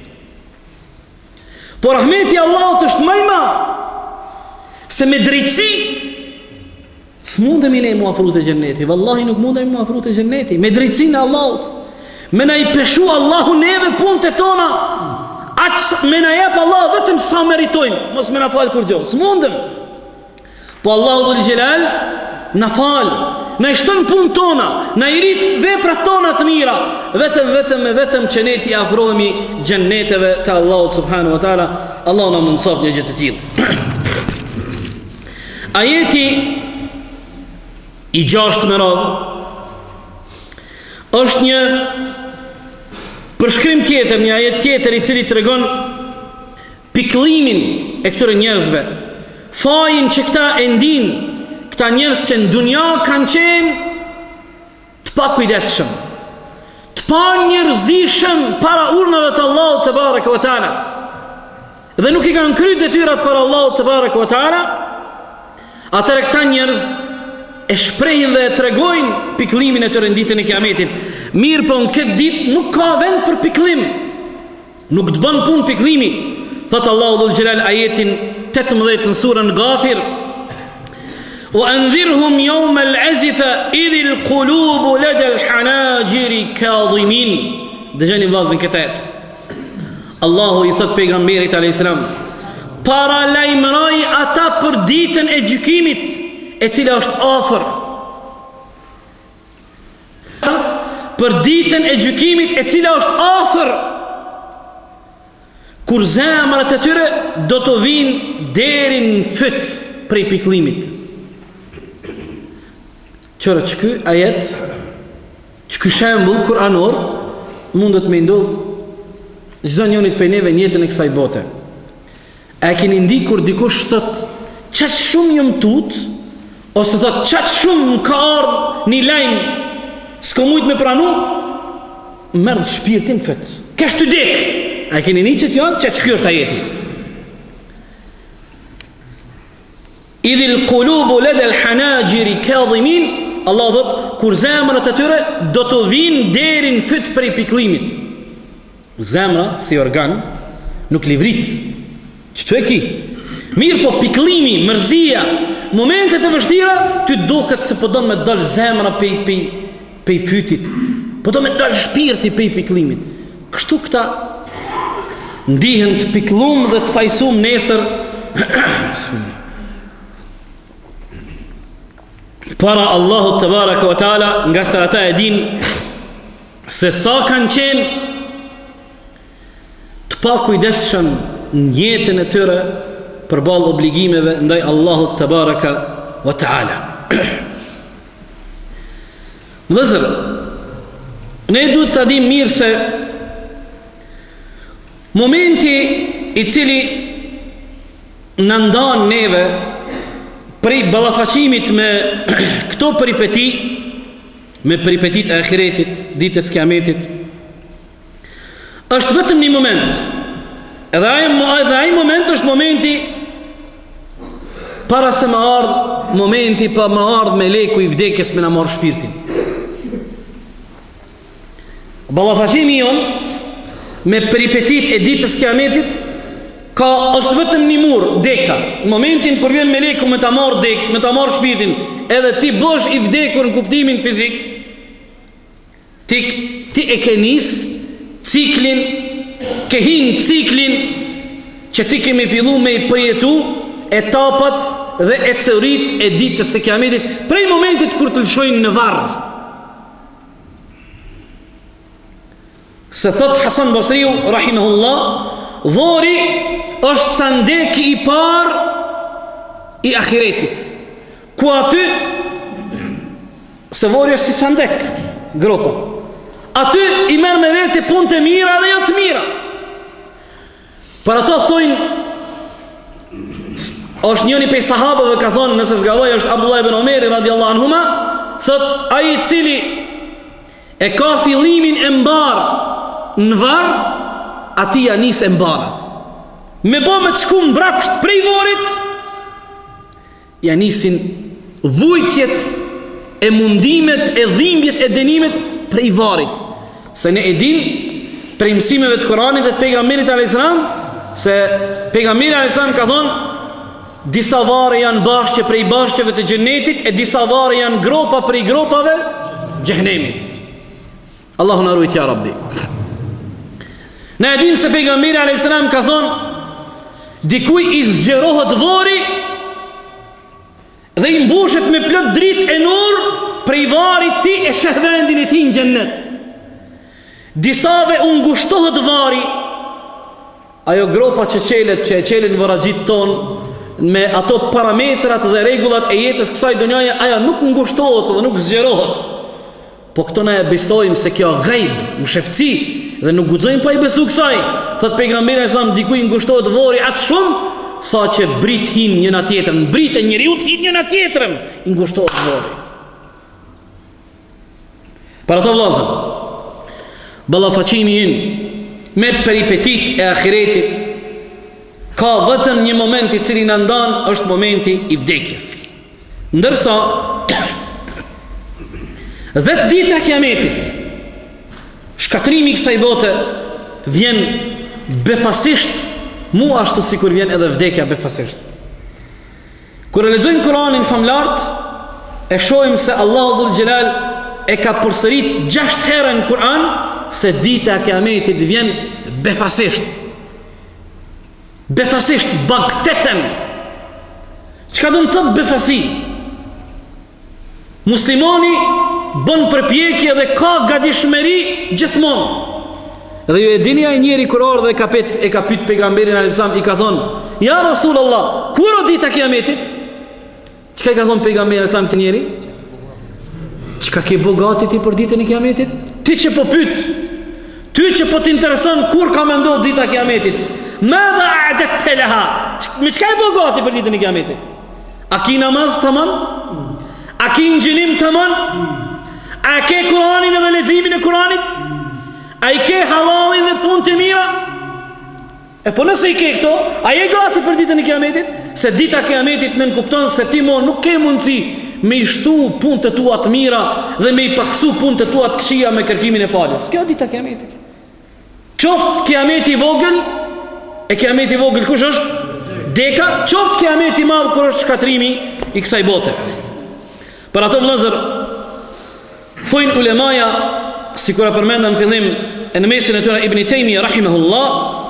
Por rahmeti Allahut është më i madh se me drejtësi s'mundemi ne mu afru te xheneti. Wallahi nuk mundemi mu afru te xheneti me drejtësinë e Allahut. Me na i peshu Allahu neve punët e tona, aq me na jep Allah vetëm sa meritojmë, mos me na fal kur gjë. S'mundem. Po Allahu dhul xhelal na fal, na i shton punët tona, na i rit veprat tona të mira, vetëm vetëm me vetëm që ne t'i afrohemi xhenneteve te Allahu subhanahu wa taala. Allahu na mundsof një gjë të tillë. Ajeti i gjashtë me radhë është një përshkrim tjetër, një ajet tjetër i cili tregon pikëllimin e këtyre njerëzve, fajin që këta e ndin, këta njerëz që në dunja kanë qenë të pakujdesshëm, të panjerëzishëm para urnave të Allahut te bareke ve taala, dhe nuk i kanë kryer detyrat para Allahut te bareke ve taala. Atëherë këta njerëz e shprehin dhe e tregojnë pikëllimin e tyre në ditën e Kiametit. Mirë po në këtë ditë nuk ka vend për pikëllim. Nuk të bën punë pikëllimi. Thot Allahu dhul xhelal ajetin tetëmbëdhjetë në surën Ghafir: "Wa anzirhum yawm al-azifa idh al-qulub lada al-hanajiri kadhimin." Dëgjoni vllazën këtë ajet. Allahu i thot pejgamberit alayhis salam: "Para lajmëroj ata për ditën e gjykimit, e cila është afër." Për ditën e gjykimit e cila është afër, kur zemrat e tyre do të vinë deri në fyt prej pikëllimit. Qëra që ky ajet, që ky shembull kuranor mundet me ndodh çdo njonit prej neve në jetën e kësaj bote. A keni ndikur dikush thot çaq shumë jam tut, ose thot çaq shumë më ka ardhur një lajm, s'ka mujt me pranu, merr shpirtin fët. Kesh të dek. A keni një që të janë, që që kjo është ajeti. Idhil qulubu lada al-hanajiri kadhimin, Allah dhët, kur zemrat e tyre do të vinë deri në fyt prej pikëllimit. Zemra, si organ, nuk livrit. Që të e ki? Mirë po pikëllimi, mërzia, momentet e vështira, ty duket se po do me dal zemra pej pej pej fytit, po do me dal shpirti pej pikëllimit. Kështu këta ndihen të pikëllum dhe të fajsum nesër para Allahut te baraka wa taala, nga sa ata e din se sa kanë qenë të pakujdesshëm në jetën e tyre përballë obligimeve ndaj Allahut te baraka wa taala. Vëzër, ne duhet të dim mirë se momenti i cili në ndan neve prej ballafaqimit me këto peripeti, me peripetit e ahiretit, ditës Kiametit, është vetëm një moment. Edhe ai edhe ai moment është momenti para se më ardh momenti pa më ardh me leku i vdekjes me na marr shpirtin. Ballafaqimi jon me peripetit e ditës Kiametit ka ka është vetëm një mur, deka. Në momentin kur vjen meleku me ta marr dek, me ta marr shpirtin, edhe ti bësh i vdekur në kuptimin fizik, ti, ti e ke nis ciklin, ke hin ciklin që ti kemi fillu me i përjetu etapat dhe ecërit e ditës së kiametit, prej momentit kur të lëshojnë në varr. Se thot Hasan Basriu rahimahullah, varri është sandeki i par i ahiretit, ku aty, se varri është si sandek, gropa, aty i merr me vete punë të mira dhe jo të mira. Për ato thojnë, është njëri prej sahabëve ka thonë, nëse zgavoj, është Abdullah ibn Omeri radiallahu anhuma, thot ai i cili e ka fillimin e mbar në varr, ati ja nis e mbara. Me bo me të shku mbrapsht prej varrit, ja nisin vujtjet e mundimet, e dhimbjet, e dënimet prej varrit. Se ne e din prej mësimeve të Kuranit dhe të pejgamberit alayhis salam, se pejgamberi alayhis salam ka thonë, disa varre janë bashkë prej bashkëve të xhenetit, e disa varre janë gropa prej gropave xhenemit. Allahu na ruaj ya Rabbi. Ne edhim se pejgamberi alayhis salam ka thonë, dikuj i zgjerohet varri dhe i mbushet me plot dritë e nur prej varrit, ti e sheh vendin e tij në xhennet. Disave u ngushtohet varri, ajo gropa që qelet, që e qelen vërajit ton me ato parametrat dhe regullat e jetës kësaj dunjaje, aja nuk ngushtohet dhe nuk zgjerohet. Po këto na e besojmë se kjo gajb, më shefci, dhe nuk guxojmë pa i besu kësaj. Thot pejgamberi sa dikuj ngushtohet varri atë shumë, sa që brit hin njëna tjetrën, brit e njeriu hin njëna tjetrën, i ngushtohet varri. Para të vllazër, ballafaqimi ynë me peripetit e ahiretit ka vetëm një moment i cili na ndan, është momenti i vdekjes. Ndërsa dhe dita e kiametit, shkatrimi i kësaj bote vjen befasisht, mu ashtu sikur vjen edhe vdekja befasisht. Kur e lexojmë Kur'anin famlart, e shohim se Allahu Dhul Xhelal e ka përsërit gjashtë herë në Kur'an se dita e kiametit vjen befasisht. Befasisht, bagteten. Çka do të thotë befasi? Muslimani bën përpjekje dhe ka gatishmëri gjithmonë. Dhe ju e dini ai njeri kur ardhe e ka pet e ka pyet pejgamberin alayhis salam, i ka thonë: "Ja Rasulullah, kur është dita e kiametit?" Çka i ka thonë pejgamberi alayhis salam te njeri? Çka ke bogati ti për ditën e kiametit? Ti që po pyet, ty që po të intereson kur ka menduar dita e kiametit, madha a'dadt laha? Me çka e bogati për ditën e kiametit? A ki namaz tamam? A ki ngjënim tamam? A ke Kur'anin edhe leximin e Kur'anit? A i ke halalin dhe punë të mira? E po nëse i ke këto, a je gati për ditën e kiametit? Se dita e kiametit nën kupton se ti mo nuk ke mundësi me i shtu punë të tua të mira dhe me i paksu punë të tua të këqija me kërkimin e faljes. Kjo dita e kiametit. Qoftë kiameti i vogël, e kiameti i vogël kush është? Deka. Qoftë kiameti i madh kur është shkatrimi i kësaj bote. Për ato vëllezër, thojnë ulemaja, si kur e përmenda në fillim e në mesin e tyre Ibn Taymi rahimahullah,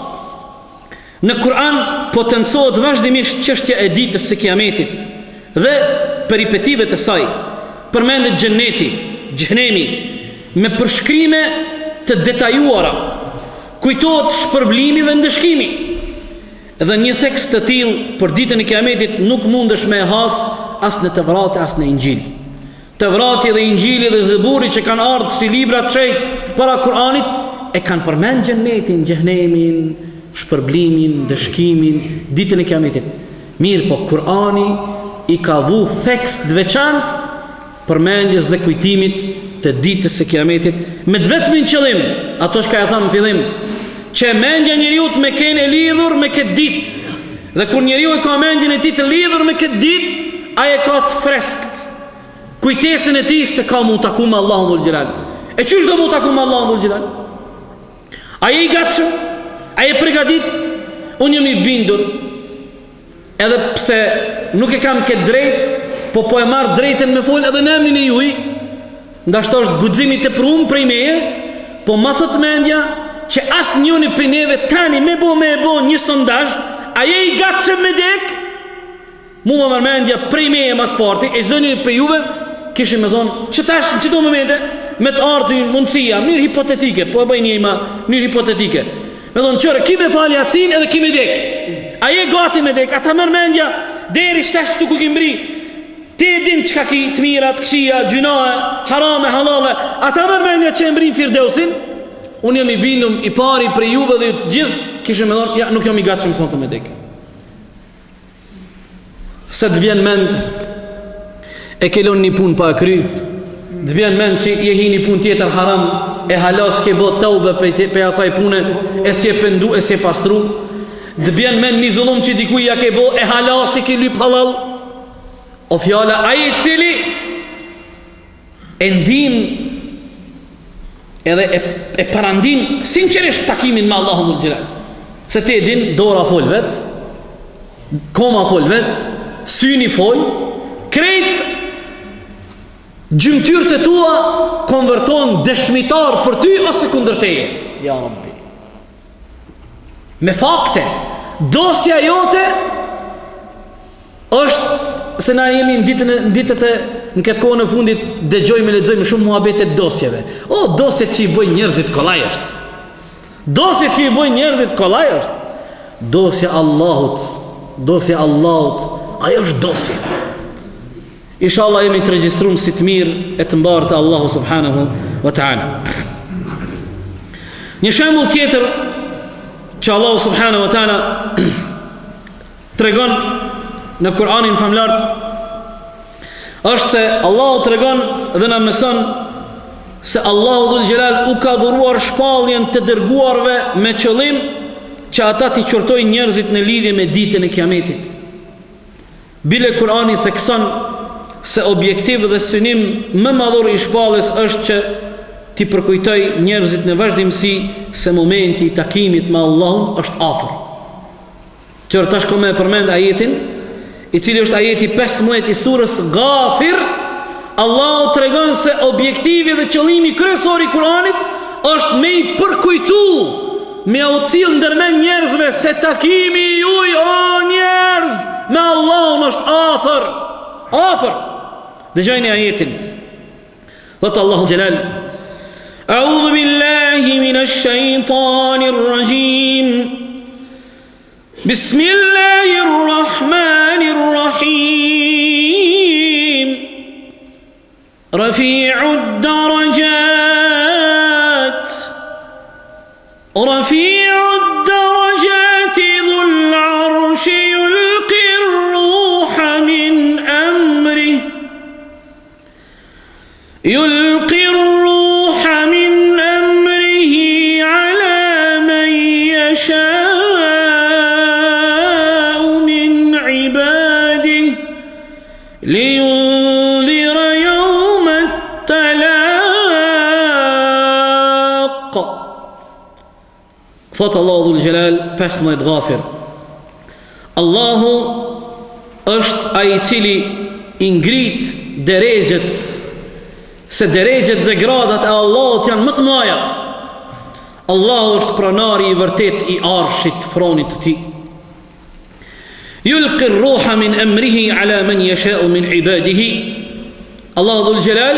në Kur'an potencohet vazhdimisht çështja e ditës së kiametit dhe peripetive të saj. Përmendet xheneti, xhenemi me përshkrime të detajuara, kujtohet shpërblimi dhe ndëshkimi. Dhe një tekst të tillë për ditën e kiametit nuk mundesh me has as në Tevrat as në Injil. Tevrati dhe Injili dhe Zeburi që kanë ardhur si libra të shenjtë para Kur'anit e kanë përmend xhenetin, xhenemin, shpërblimin, dëshkimin, ditën e kiametit. Mirë, po Kur'ani i ka vu tekst të veçantë përmendjes dhe kujtimit të ditës së kiametit me vetëm qëllim, ato që ka thënë në fillim, që mendja njeriu të me kenë e lidhur me këtë ditë. Dhe kur njeriu e ka mendjen e tij të lidhur me këtë ditë, ai e ka të freskët kujtesën e tij se ka mu taku me Allahun Dhul Xhelal. E çish do mu taku me Allahun Dhul Xhelal? Ai i gatshëm, ai e përgatit. unë jam i bindur, edhe pse nuk e kam këtë drejt, po po e marr drejtën me fol edhe në emrin e juaj, ndashta është guximi të prum prej meje, po ma thot mendja që as njëni prej neve tani me bo me bo një sondazh, a je i gatshëm me dek? Mu më marr mendja prej meje mas parti, e çdo një prej juve kishim me thonë, që tash në çdo momente me të ardhin mundësia, mirë hipotetike, po e bëj një ima, mirë hipotetike. Me thonë, qërë, ki me fali acin edhe ki me dek. A je gati me dek, ata mërë mendja, deri shtash të ku ki mbri, ti e din qka ki të mirat, këshia, gjynae, harame, halale, ata mërë mendja që e mbrin firdeusin, unë jam i bindum i pari për juve dhe gjithë, kishë me thonë, ja, nuk jam i gatë që më sonë të me dek. Se të bjen mend, e kelon një pun pa kry, të bjen mend që je hi një pun tjetër haram, e halas ke bot të ube pe asaj pune, e si e pëndu, e si e pastru, të bjen mend një zullum që dikuj ja ke bo, e halas i ke lyp halal, o fjala aji cili e ndin edhe e, e parandin sinqerisht takimin me Allahun dhul xhelal, se te din dora fol vet, koma fol vet, syni fol, krejt gjymtyrët e tua konverton dëshmitar për ty ose kundër teje. Ja Rabbi, me fakte, dosja jote është se na jemi në ditën në ditët e në këtë kohën e fundit dëgjojmë lexojmë shumë muhabete dosjeve. O, dosjet që i bëjnë njerëzit kollaj është. Dosjet që i bëjnë njerëzit kollaj është. Dosja Allahut, dosja Allahut, ajo është dosje. Inshallah jemi të regjistruar si të mirë e të mbarë të Allahu subhanahu wa ta'ala. Një shembull tjetër që Allahu subhanahu wa ta'ala tregon në Kur'anin famlart është se Allahu tregon dhe na mëson se Allahu dhul xhelal u ka dhuruar shpalljen të dërguarve me qëllim që ata t'i qortojnë njerëzit në lidhje me ditën e Kiametit. Bile Kur'ani thekson se objektiv dhe synim më madhor i shpalljes është që ti përkujtoj njerëzit në vazhdimsi se momenti i takimit me Allahun është afër. Qërë tash kom e përmend ajetin, i cili është ajeti pesëmbëdhjetë i surës Ghafir. Allahu tregon se objektivi dhe qëllimi kryesor i Kuranit është me i përkujtu, me u cill ndërmend njerëzve se takimi juaj o njerëz me Allahun është afër. Afër. Dëgjojni ajetin. Thot Allahu Xhelal: A'udhu billahi minash shaitanir rajim. Bismillahir rahmanir rahim. Rafi'ud darajat. Rafi'ud darajat dhul 'arshi yulqi ar-ruha min amri. يلقي الروح من أمره على من يشاء من عباده لينذر يوم التلاق. Thot Allahu dhul xhelal pesëmbëdhjetë Ghafir. Allahu është ai i cili i ngrit derexhet, se derexhet dhe gradat e Allahut janë më të mëdha. Allahu është pronari i vërtet i arshit, fronit të tij. Yulqi ar-ruha min amrihi ala man yasha'u min ibadihi. Allahu dhul xhelal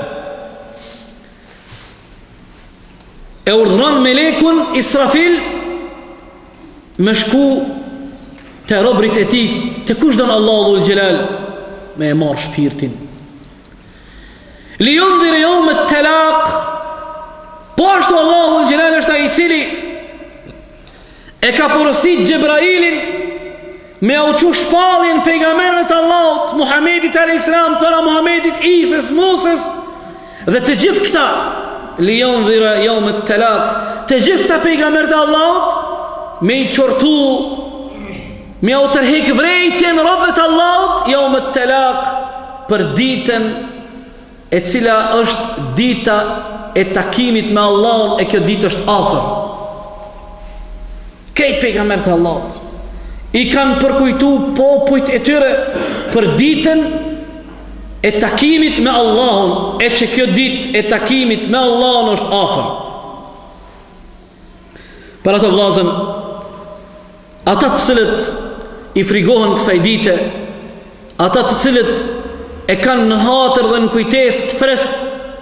e urdhëron melekun Israfil me shku te robrit e tij, te kush don Allahu dhul xhelal me e marr shpirtin. Li yundhir yawm at-talaq. Po ashtu Allahu al-Jalal është ai i cili e ka porosit Gjebrailin me u çu shpalljen pejgamberit Allahut Muhamedit alayhis salam para Muhamedit, Isës, Musës dhe të gjithë këta. Li yundhir yawm at-talaq. Të gjithë këta pejgamberët e Allahut me i qortu, me u tërheq vrejtjen robëve të Allahut yawm at-talaq, për ditën e cila është dita e takimit me Allahun, e kjo ditë është afër. Krejt pejgamberët e Allahut i kanë përkujtu popujt e tyre për ditën e takimit me Allahun, e që kjo ditë e takimit me Allahun është afër. Për ato vllazën, ata të cilët i frigohen kësaj dite, ata të cilët e kanë në hatër dhe në kujtesë të freskët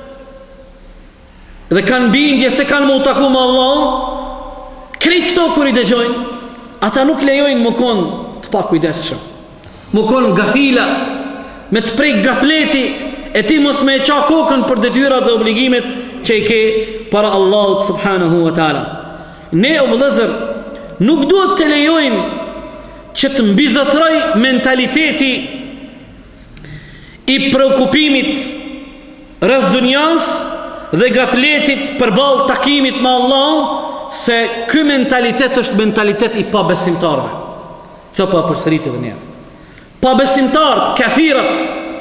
dhe kanë bindje se kanë më u taku me Allahun, krejt këto kur i dëgjojnë, ata nuk lejojnë më konë të pa kujdesshëm, më konë gafila, me të prek gafleti, e ti mos me e qa kokën për detyrat dhe obligimet që i ke para Allahut subhanahu wa ta'ala. Ne o vëllezër, nuk duhet të lejojnë që të mbizotroj mentaliteti i preokupimit rreth dunjas dhe gafletit përballë takimit me Allahun, se ky mentalitet është mentalitet i pabesimtarëve. Kjo pa përsërit edhe një herë. Pabesimtarët, kafirat,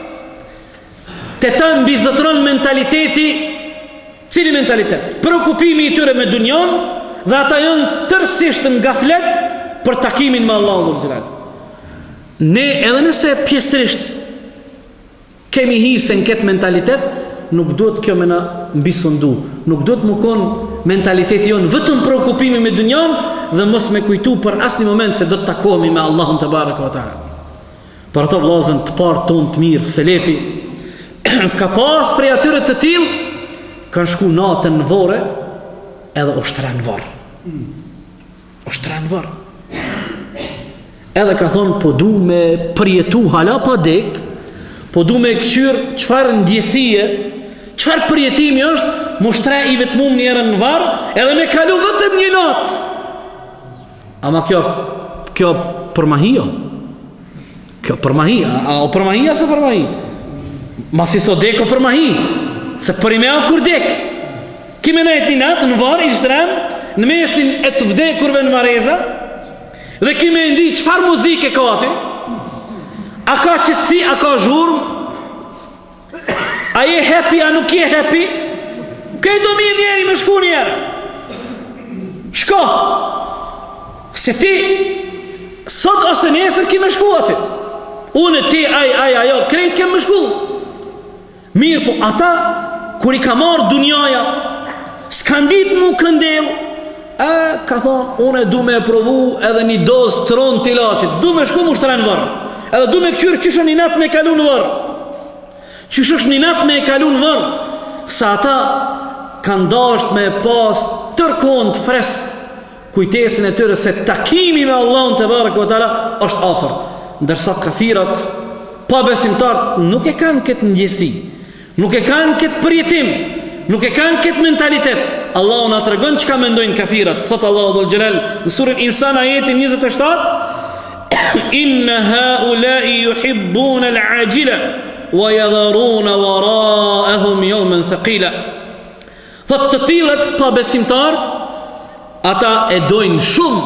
të ta mbizotron mentaliteti, cili mentalitet? Preokupimi i tyre me dunjon, dhe ata janë tërësisht në gaflet për takimin me Allahun dhul xhelal. Ne edhe nëse pjesërisht kemi hisen këtë mentalitet, nuk duhet kjo me na mbisundu, nuk duhet më konë mentaliteti jonë vetëm preokupimi me dunjon dhe mos me kujtu për asnjë moment se do të takohemi me Allahun te baraka wa taala. Për ato vllazën të parë tonë të mirë, selefi, ka pas prej atyre të tillë kanë shku natën në vore edhe ushtran në varr. Ushtran në varr. Edhe ka thonë, po du me përjetu hala pa dek, po du me këqyr çfarë ndjesie, çfarë përjetimi është, mu shtre i vetmum njerën në varr, edhe me kalu vetëm një natë. Ama kjo, kjo përmahio. Kjo përmahi, a o përmahi a se përmahi? Masi so dek o përmahi, se për i me a kur dek. Kime në jetë një natë në varr i shtren, në mesin e të vdekurve në Vareza, dhe kime ndi qëfar muzike ka aty, a ka qëtësi, a ka zhurm, a je happy, a nuk je happy, këj do mirë njeri me shku njerë. Shko, se ti, sot ose nesër kime shku aty. Unë ti, aj, aj, ajo, krejt kemë më shku. Mirë po, ata, kur i ka marrë dunjaja, s'kan dit mu këndel, e, ka thonë, unë du me provu edhe një dozë të ronë të ilaqit, du me shku mu shtrenë vërë, edhe du me këqyrë qështë një natë me kalu në vërë, qështë është një natë me kalu në vërë, sa ata kanë dasht me pas tërkon të fresk, kujtesin e tyre se takimi me Allahun te baraka wa taala është afër. Ndërsa kafirat, pa besimtar, nuk e kanë këtë ndjesi, nuk e kanë këtë përjetim, nuk e kanë këtë mentalitet. Allahu na tregon çka mendojnë kafirat. Thot Allahu dhul xhelal në surën Insan ajetin njëzet e shtatë, inna haula'i yuhibbuna al-ajila wa yadharuna wara'ahum yawman thaqila. Thot të tillët pa besimtar, ata e dojnë shumë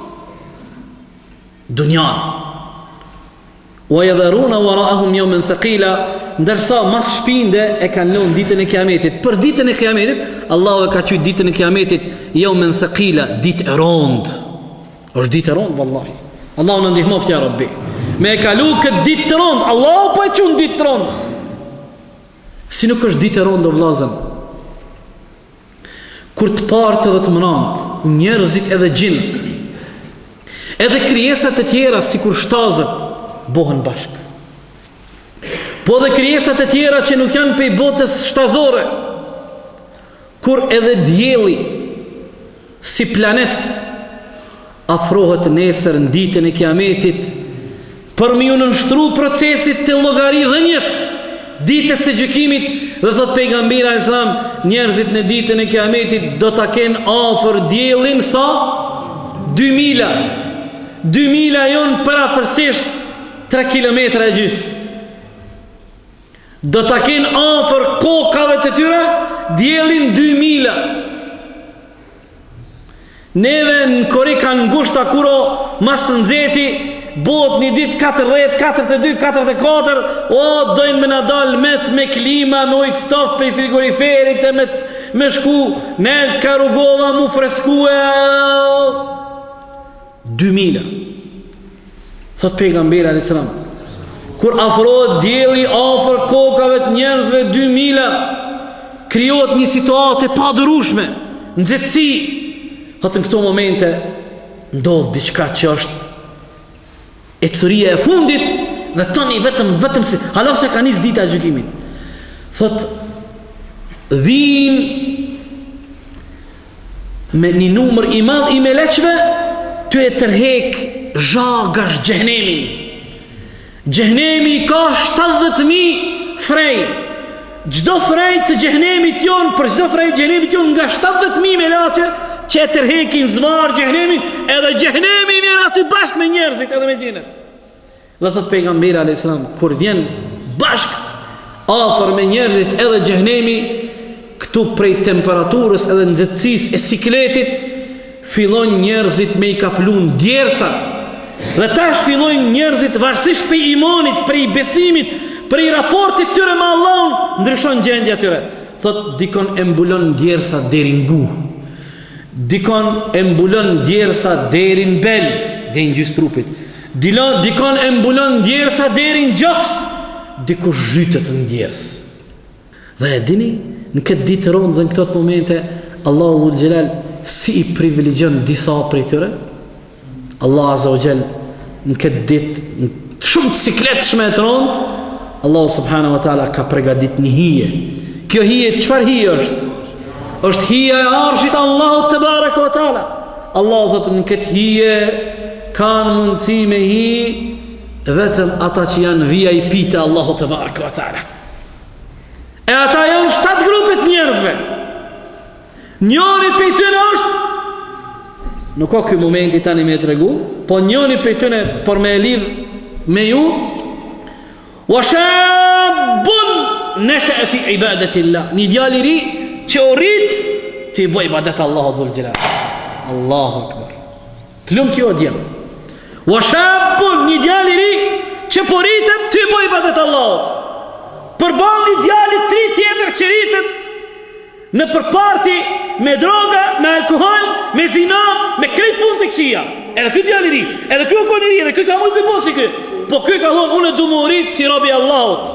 dunjan. Wa yadharuna wara'ahum yawman thaqila, ndërsa mas shpinde e kanë lënë ditën e Kiametit. Për ditën e Kiametit, Allahu e ka thënë ditën e Kiametit yawman thaqila, ditë e rond. Është ditë e rond vallahi. Allahu na ndihmoft ya Rabbi. Me e kalu këtë ditë të rond, Allahu po e çon ditë të rond. Si nuk është ditë e rond o vllazën? Kur të partë dhe të mënant, njerëzit edhe gjinët, edhe krijesat e tjera si kur shtazët, bohen bashk. Po dhe krijesat e tjera që nuk janë pej botës shtazore, kur edhe dielli si planet afrohet nesër në ditën e Kiametit për me ju nënshtru procesit të llogaridhënies ditës së gjykimit, dhe thot pejgamberi alayhis salam, njerëzit në ditën e Kiametit do ta kenë afër diellin sa dy mila. dy mila janë parafërsisht tre kilometra e gjys. Do ta kenë afër kokave të tyre diellin dy mila. Neve në Kori kanë ngushta kuro mas nxehti, bot një dit katërdhjetë, katërdhjetë e dy, katërdhjetë e katër, o dojnë me nadal met me klima, me ujtë ftoft pe frigoriferit, e me, me shku nelt ka rrugova mu freskue. dy mila. Thot pejgamberi alayhis salam, kur afrohet dielli afër kokave të njerëzve dy mila, krijohet një situatë e padërueshme, nxehtësi. Thot në këto momente ndodh diçka që është ecuria e fundit dhe tani vetëm vetëm se hala se ka nis dita e gjykimit. Thot vin me një numër i madh i meleqve ty e tërhek zhagash xhehenemin. Xhehenemi ka shtatëdhjetë mijë frej. Çdo frej të xhehenemit jon, për çdo frej të xhehenemit jon nga shtatëdhjetë mijë melaçe që e tërhekin zvar xhehenemin, edhe xhehenemi vjen aty bashkë me njerëzit edhe me xhenet. Dhe thot pejgamberi alayhis salam, kur vjen bashkë afër me njerëzit edhe xhehenemi, këtu prej temperaturës edhe nxehtësisë e sikletit fillojnë njerëzit me i kaplun djersa. Dhe tash fillojnë njerëzit varësisht prej imanit, prej besimit, prej raportit tyre me Allahun, ndryshon gjendja tyre. Thot dikon e mbulon djersa deri në gjuhë. Dikon e mbulon djersa deri në bel, deri në gjys trupit. Dikon e mbulon djersa deri në gjoks, dikush zhytet në djers. Dhe e dini, në këtë ditë rëndë dhe në këto momente, Allahu Dhul Gjelal si i privilegjon disa prej tyre. Allah Azza wa Jall në këtë ditë, në shumë të sikletshme të rëndë, Allahu Subhanahu wa Taala ka përgatitur një hije. Kjo hije çfarë hije është? Është hija e arshit Allahu te baraka wa taala. Allahu thotë në këtë hije kanë mundësi me hi vetëm ata që janë V I P të Allahu te baraka wa taala. E ata janë shtatë grupe të njerëzve. Njëri prej tyre është, nuk ka ky momenti tani me tregu, po njëri prej tyre për me lidh me ju, wa shabun nasha'a fi ibadatillah, një djalë i ri që u rrit të i bëj ibadet Allahu Dhul Gjelal. Allahu Akbar. Të lumë kjo djem. Wa shabun, një djalë i ri që po rritet të i bëj ibadet Allahut. Përballë një djalë i tri tjetër që rritet në përparti me droga, me alkohol, me zina, me krejt punë të këqija. Edhe ky djalë i ri, edhe ky u kon i ri, edhe ky ka mujt me bosi ky. Po ky ka thonë unë du më rrit si robi Allahut.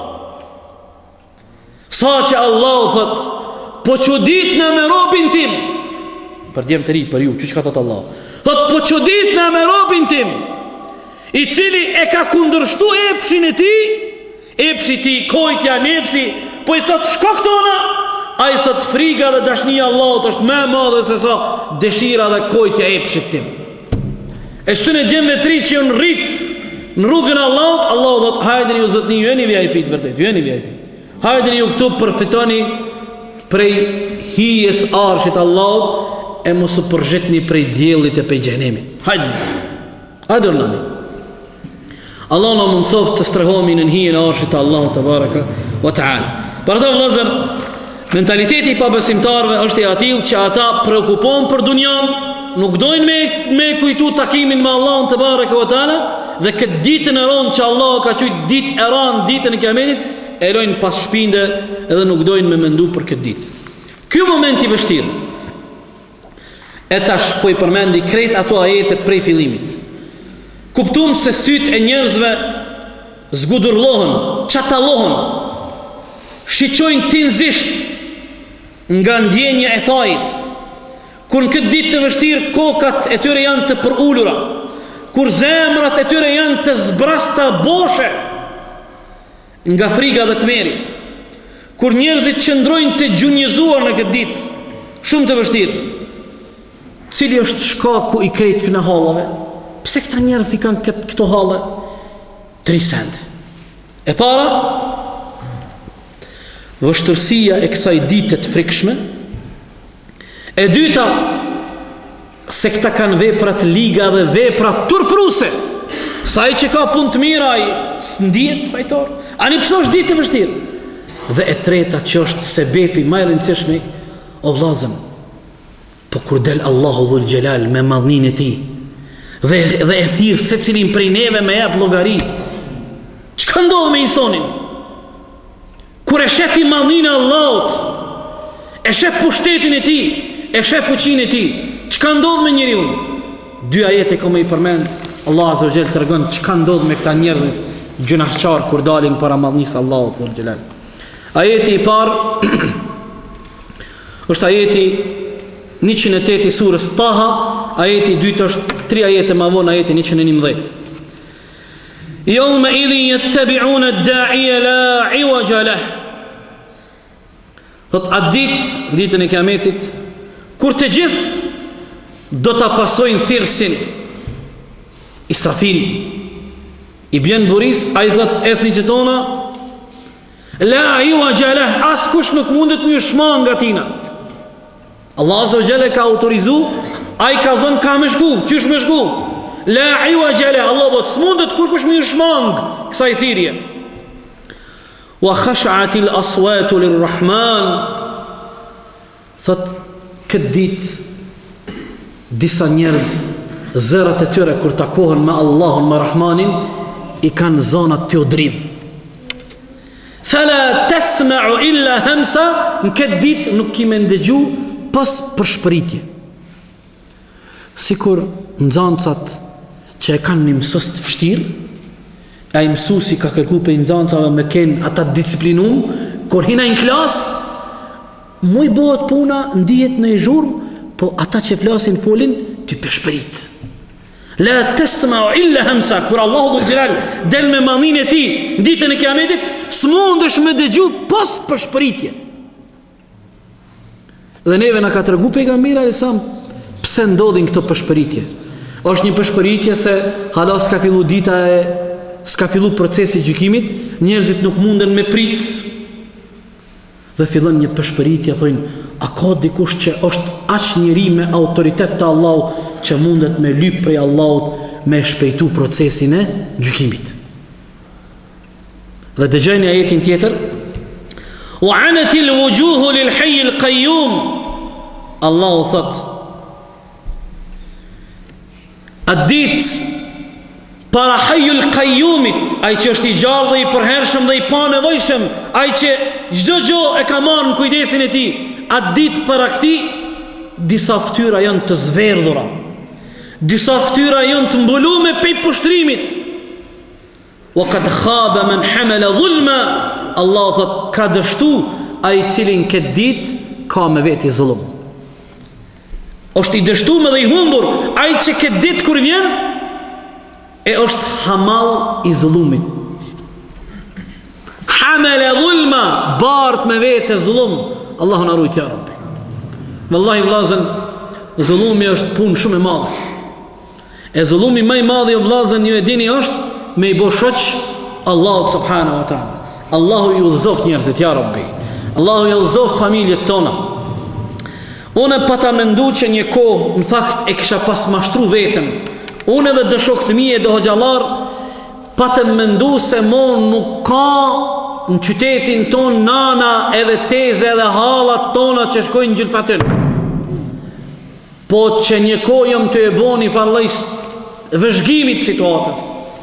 Sa që Allahu thot, po çudit na me robin tim. Për djem të ri, për ju, që që ka thot Allah? Thot, po çudit na me robin tim, i cili e ka kundërshtu epshin e ti, epshi ti, kojtja, nefsi, po i thot, shko këtona, a i thot, friga dhe dashnia Allahut është me madhe se sa dëshira dhe kojtja epshit tim. E shtën e djemve tri që jënë rrit në rrugën Allahut, Allahut thot, hajdeni ju zotni, ju e një V I P të vërtet, ju e një V I P. Hajdeni ju këtu përfitoni prej hijes arshit Allahut e mos u përgjithni prej diellit e prej xhenemit. Hajde. Hajde nani. Allah na mundsoft të strehomi në hijen e arshit Allahut te baraka wa taala. Për të vëllazër, mentaliteti i pabesimtarëve është i atill që ata preokupohen për dunjan, nuk dojnë me me kujtu takimin me Allahun te baraka wa taala, dhe këtë ditën e rëndë që Allah ka thënë ditë e rëndë, ditën e Kiametit, e lojnë pas shpinde edhe nuk dojnë me mendu për këtë ditë. Ky moment i vështirë. E tash po i përmendi krejt ato ajetet prej fillimit. Kuptum se syt e njerëzve zgudurlohen, çatallohen, shiqojnë tinzisht nga ndjenja e thajit. Kur në këtë ditë të vështirë kokat e tyre janë të përulura, kur zemrat e tyre janë të zbrasta boshe nga friga dhe tmeri, kur njerëzit qëndrojnë të gjunjëzuar në këtë ditë shumë të vështirë. Cili është shkaku i krejt këna hallave? Pse këta njerëz i kanë këtë, këto halle? Tri sende. E para, vështërsia e kësaj dite të frikshme. E dyta, se këta kanë veprat liga dhe veprat turpruse. Sa i që ka punë të mira, ai s'ndihet fajtor. Ani pse është ditë e vështirë. Dhe e treta që është sebepi më i rëndësishëm, o vllazëm, po kur del Allahu Dhul Gjelal me madhnin e ti, dhe, dhe e thirë se cilin prej neve me jep llogari, çka ndodh me insonin? Kur e sheti madhnin e Allahut, e shef pushtetin e ti, e shef fuqinë e ti, çka ndodh me njeriu? dy ajete kam i përmend, Allah azza wa jall tregon çka ndodh me këta njerëz gjunahçar kur dalin para madhnisë Allahut dhul xhelal. Ajeti i parë është ajeti njëqind e tetë i surës Taha, ajeti i dytë është tri ajete më vonë ajeti njëqind e njëmbëdhjetë. Yawma idhin yattabi'una ad-da'iya la 'iwaja lah. Thot atë ditë, ditën e Kiametit, kur të gjithë do ta pasojnë thirrsin, Israfil i bjen buris, ai thot ethni që tona, la 'iwaja lah, askush nuk mundet më shmang nga tina. Allah azza wa jalla ka autorizu, ai ka thënë ka më shku, çysh më shku? La 'iwaja lah, Allah do të smundet kurkush më shmang kësaj thirrje. Wa khash'at al-aswat lir-rahman. Thot këtë ditë disa njerëz zërat e tyre kur takohen me Allahun, me Rahmanin, i kanë zonat të udridh. Fala tasma'u illa hamsa, në këtë ditë nuk kime ndëgju pas përshpëritje. Sikur nxancat që e kanë një mësus të vështirë, a i mësusi ka kërku për nxancave me kenë ata disciplinum, kur hina në klasë, mu i bëhet puna, ndihet në i zhurmë, po ata që flasin folin, ty përshpërit. La tasma'u illa hamsa, kur Allahu dhul xhelal del me madhin e ti, ditën e Kiametit, s'mundesh me dëgju pas përshpëritje. Dhe neve na ka tregu pejgamberi alayhis salam pse ndodhin këto përshpëritje. Është një përshpëritje se hala s'ka fillu dita e s'ka fillu procesi gjykimit, njerëzit nuk munden me prit. Dhe fillon një përshpëritje, thonë, a ka dikush që është aq njeri me autoritet të Allahut që mundet me lyp prej Allahut me shpejtu procesin e gjykimit. Dhe dëgjojni ajetin tjetër. Wa 'anatil wujuhu lil hayy al qayyum. Allahu thot, atë ditë para Hayyul Qayyumit, ai që është i gjallë dhe i përhershëm dhe i panevojshëm, ai që çdo gjë e ka marrë në kujdesin e tij, atë ditë para këtij disa fytyra janë të zverdhura, disa fytyra janë të mbuluar me pej pushtrimit. Wa qad khaba man hamala dhulma. Allah thot, ka dështu ai i cili në këtë ditë ka me veti zullum. Është i dështuar dhe i humbur ai që këtë ditë kur vjen e është hamal i zullumit. Hamala dhulma, bart me vete zullum. Allahu na ruaj ya Rabbi. Wallahi vllazën, zullumi është punë shumë e madhe. E zullumi më i madh i vllazën, ju e dini, është me i bë shoq Allahu subhanahu wa taala. Allahu ju udhëzoft njerëzit ya Rabbi. Allahu ju udhëzoft familjet tona. Unë pata mendu që një kohë në fakt e kisha pas mashtru veten. Unë edhe dëshokët mi e do hoxalar patën mendu se mon nuk ka në qytetin ton nana edhe teze edhe halat tona që shkojnë gjilfatën. Po që një kohë jam të e boni farlejs vëzhgimit situatës.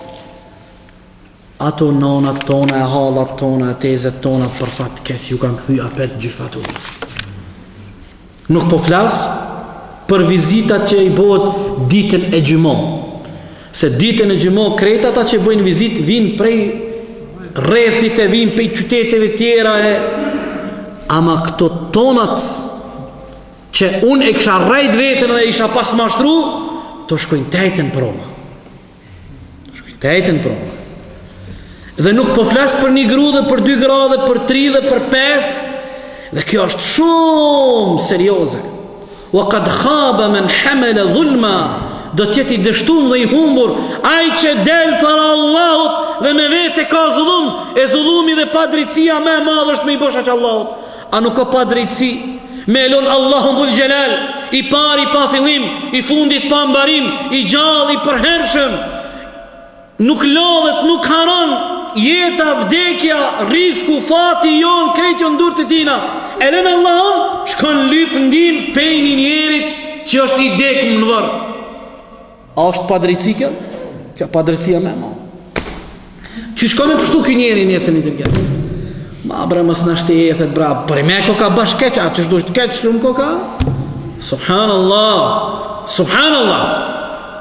Ato nanat tona e halat tona e tezet tona për fat keq ju kanë kthy apet gjilfatën. Nuk po flas për vizitat që i bëhet ditën e gjymo. Se ditën e gjymo krejt ata që bëjnë vizit vinë prej rrethit e vinë prej qyteteve tjera e ama këto tonat që unë e kisha rrejt vetën dhe isha pas mashtru, të shkojnë tajten për oma. Të shkojnë tajten për oma. Dhe nuk po flas për një gru dhe për dy gra dhe për tri dhe për pes. Dhe kjo është shumë serioze. Wa qad khaba man hamala dhulma, do të jetë i dështuar dhe i humbur ai që del para Allahut dhe me vete ka zullum. E zullumi dhe padrejtësia më e madhe është me i bosh aq Allahut. A nuk ka padrejtësi me lon Allahun dhul xhelal, i pari pa fillim, i fundit pa mbarim, i gjallë i përhershëm, nuk lodhet, nuk haron, jeta, vdekja, risku, fati jon, krejt jon dur të tina. E lën Allahun, shkon lyp ndin pejni njerit që është i dekëm në vërë. A është padrejtësi kjo? Kjo padrejtësia me ma. Që shkon me pështu kë njeri njëse një të kjo? Ma bre mës në shte jetët bra, për i me ko ka bash keq, a që shdo shtë keq shumë ko ka? Subhanallah, subhanallah.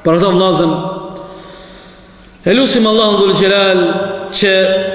Për ata vllazën, e lutim Allahun dhul xhelal që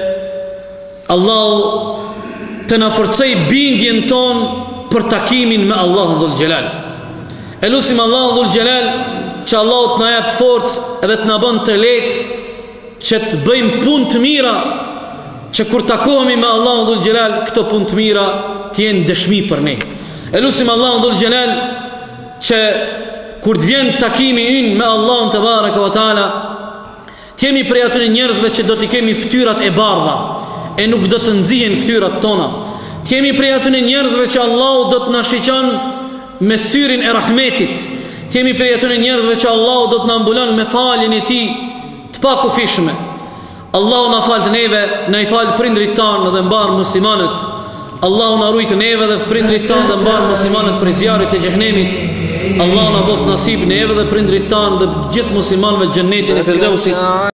Allahu të na forcoj bindjen ton për takimin me Allahun dhul xhelal. E lutim Allahun dhul xhelal që Allahu të na jap forcë edhe të na bën të lehtë që të bëjmë punë të mira, që kur takohemi me Allahun dhul xhelal këto punë të mira të jenë dëshmi për ne. E lutim Allahun dhul xhelal që kur të vjen takimi ynë me Allahun te baraka ve taala, të jemi prej atyre njerëzve që do të kemi fytyrat e bardha e nuk do të nxihen fytyrat tona. Të jemi prej atyre njerëzve që Allahu do të na shiqon me syrin e rahmetit. Të jemi prej atyre njerëzve që Allahu do të na mbulon me faljen e tij të pakufishme. Allahu na fal të neve, na i fal prindrit tanë dhe mbar muslimanët. Allahu na ruaj të neve dhe prindrit tanë dhe mbar muslimanët prej zjarrit të xhehenemit. Allahu na boft nasib neve dhe prindrit tanë dhe gjithë muslimanëve xhennetin e Firdausit.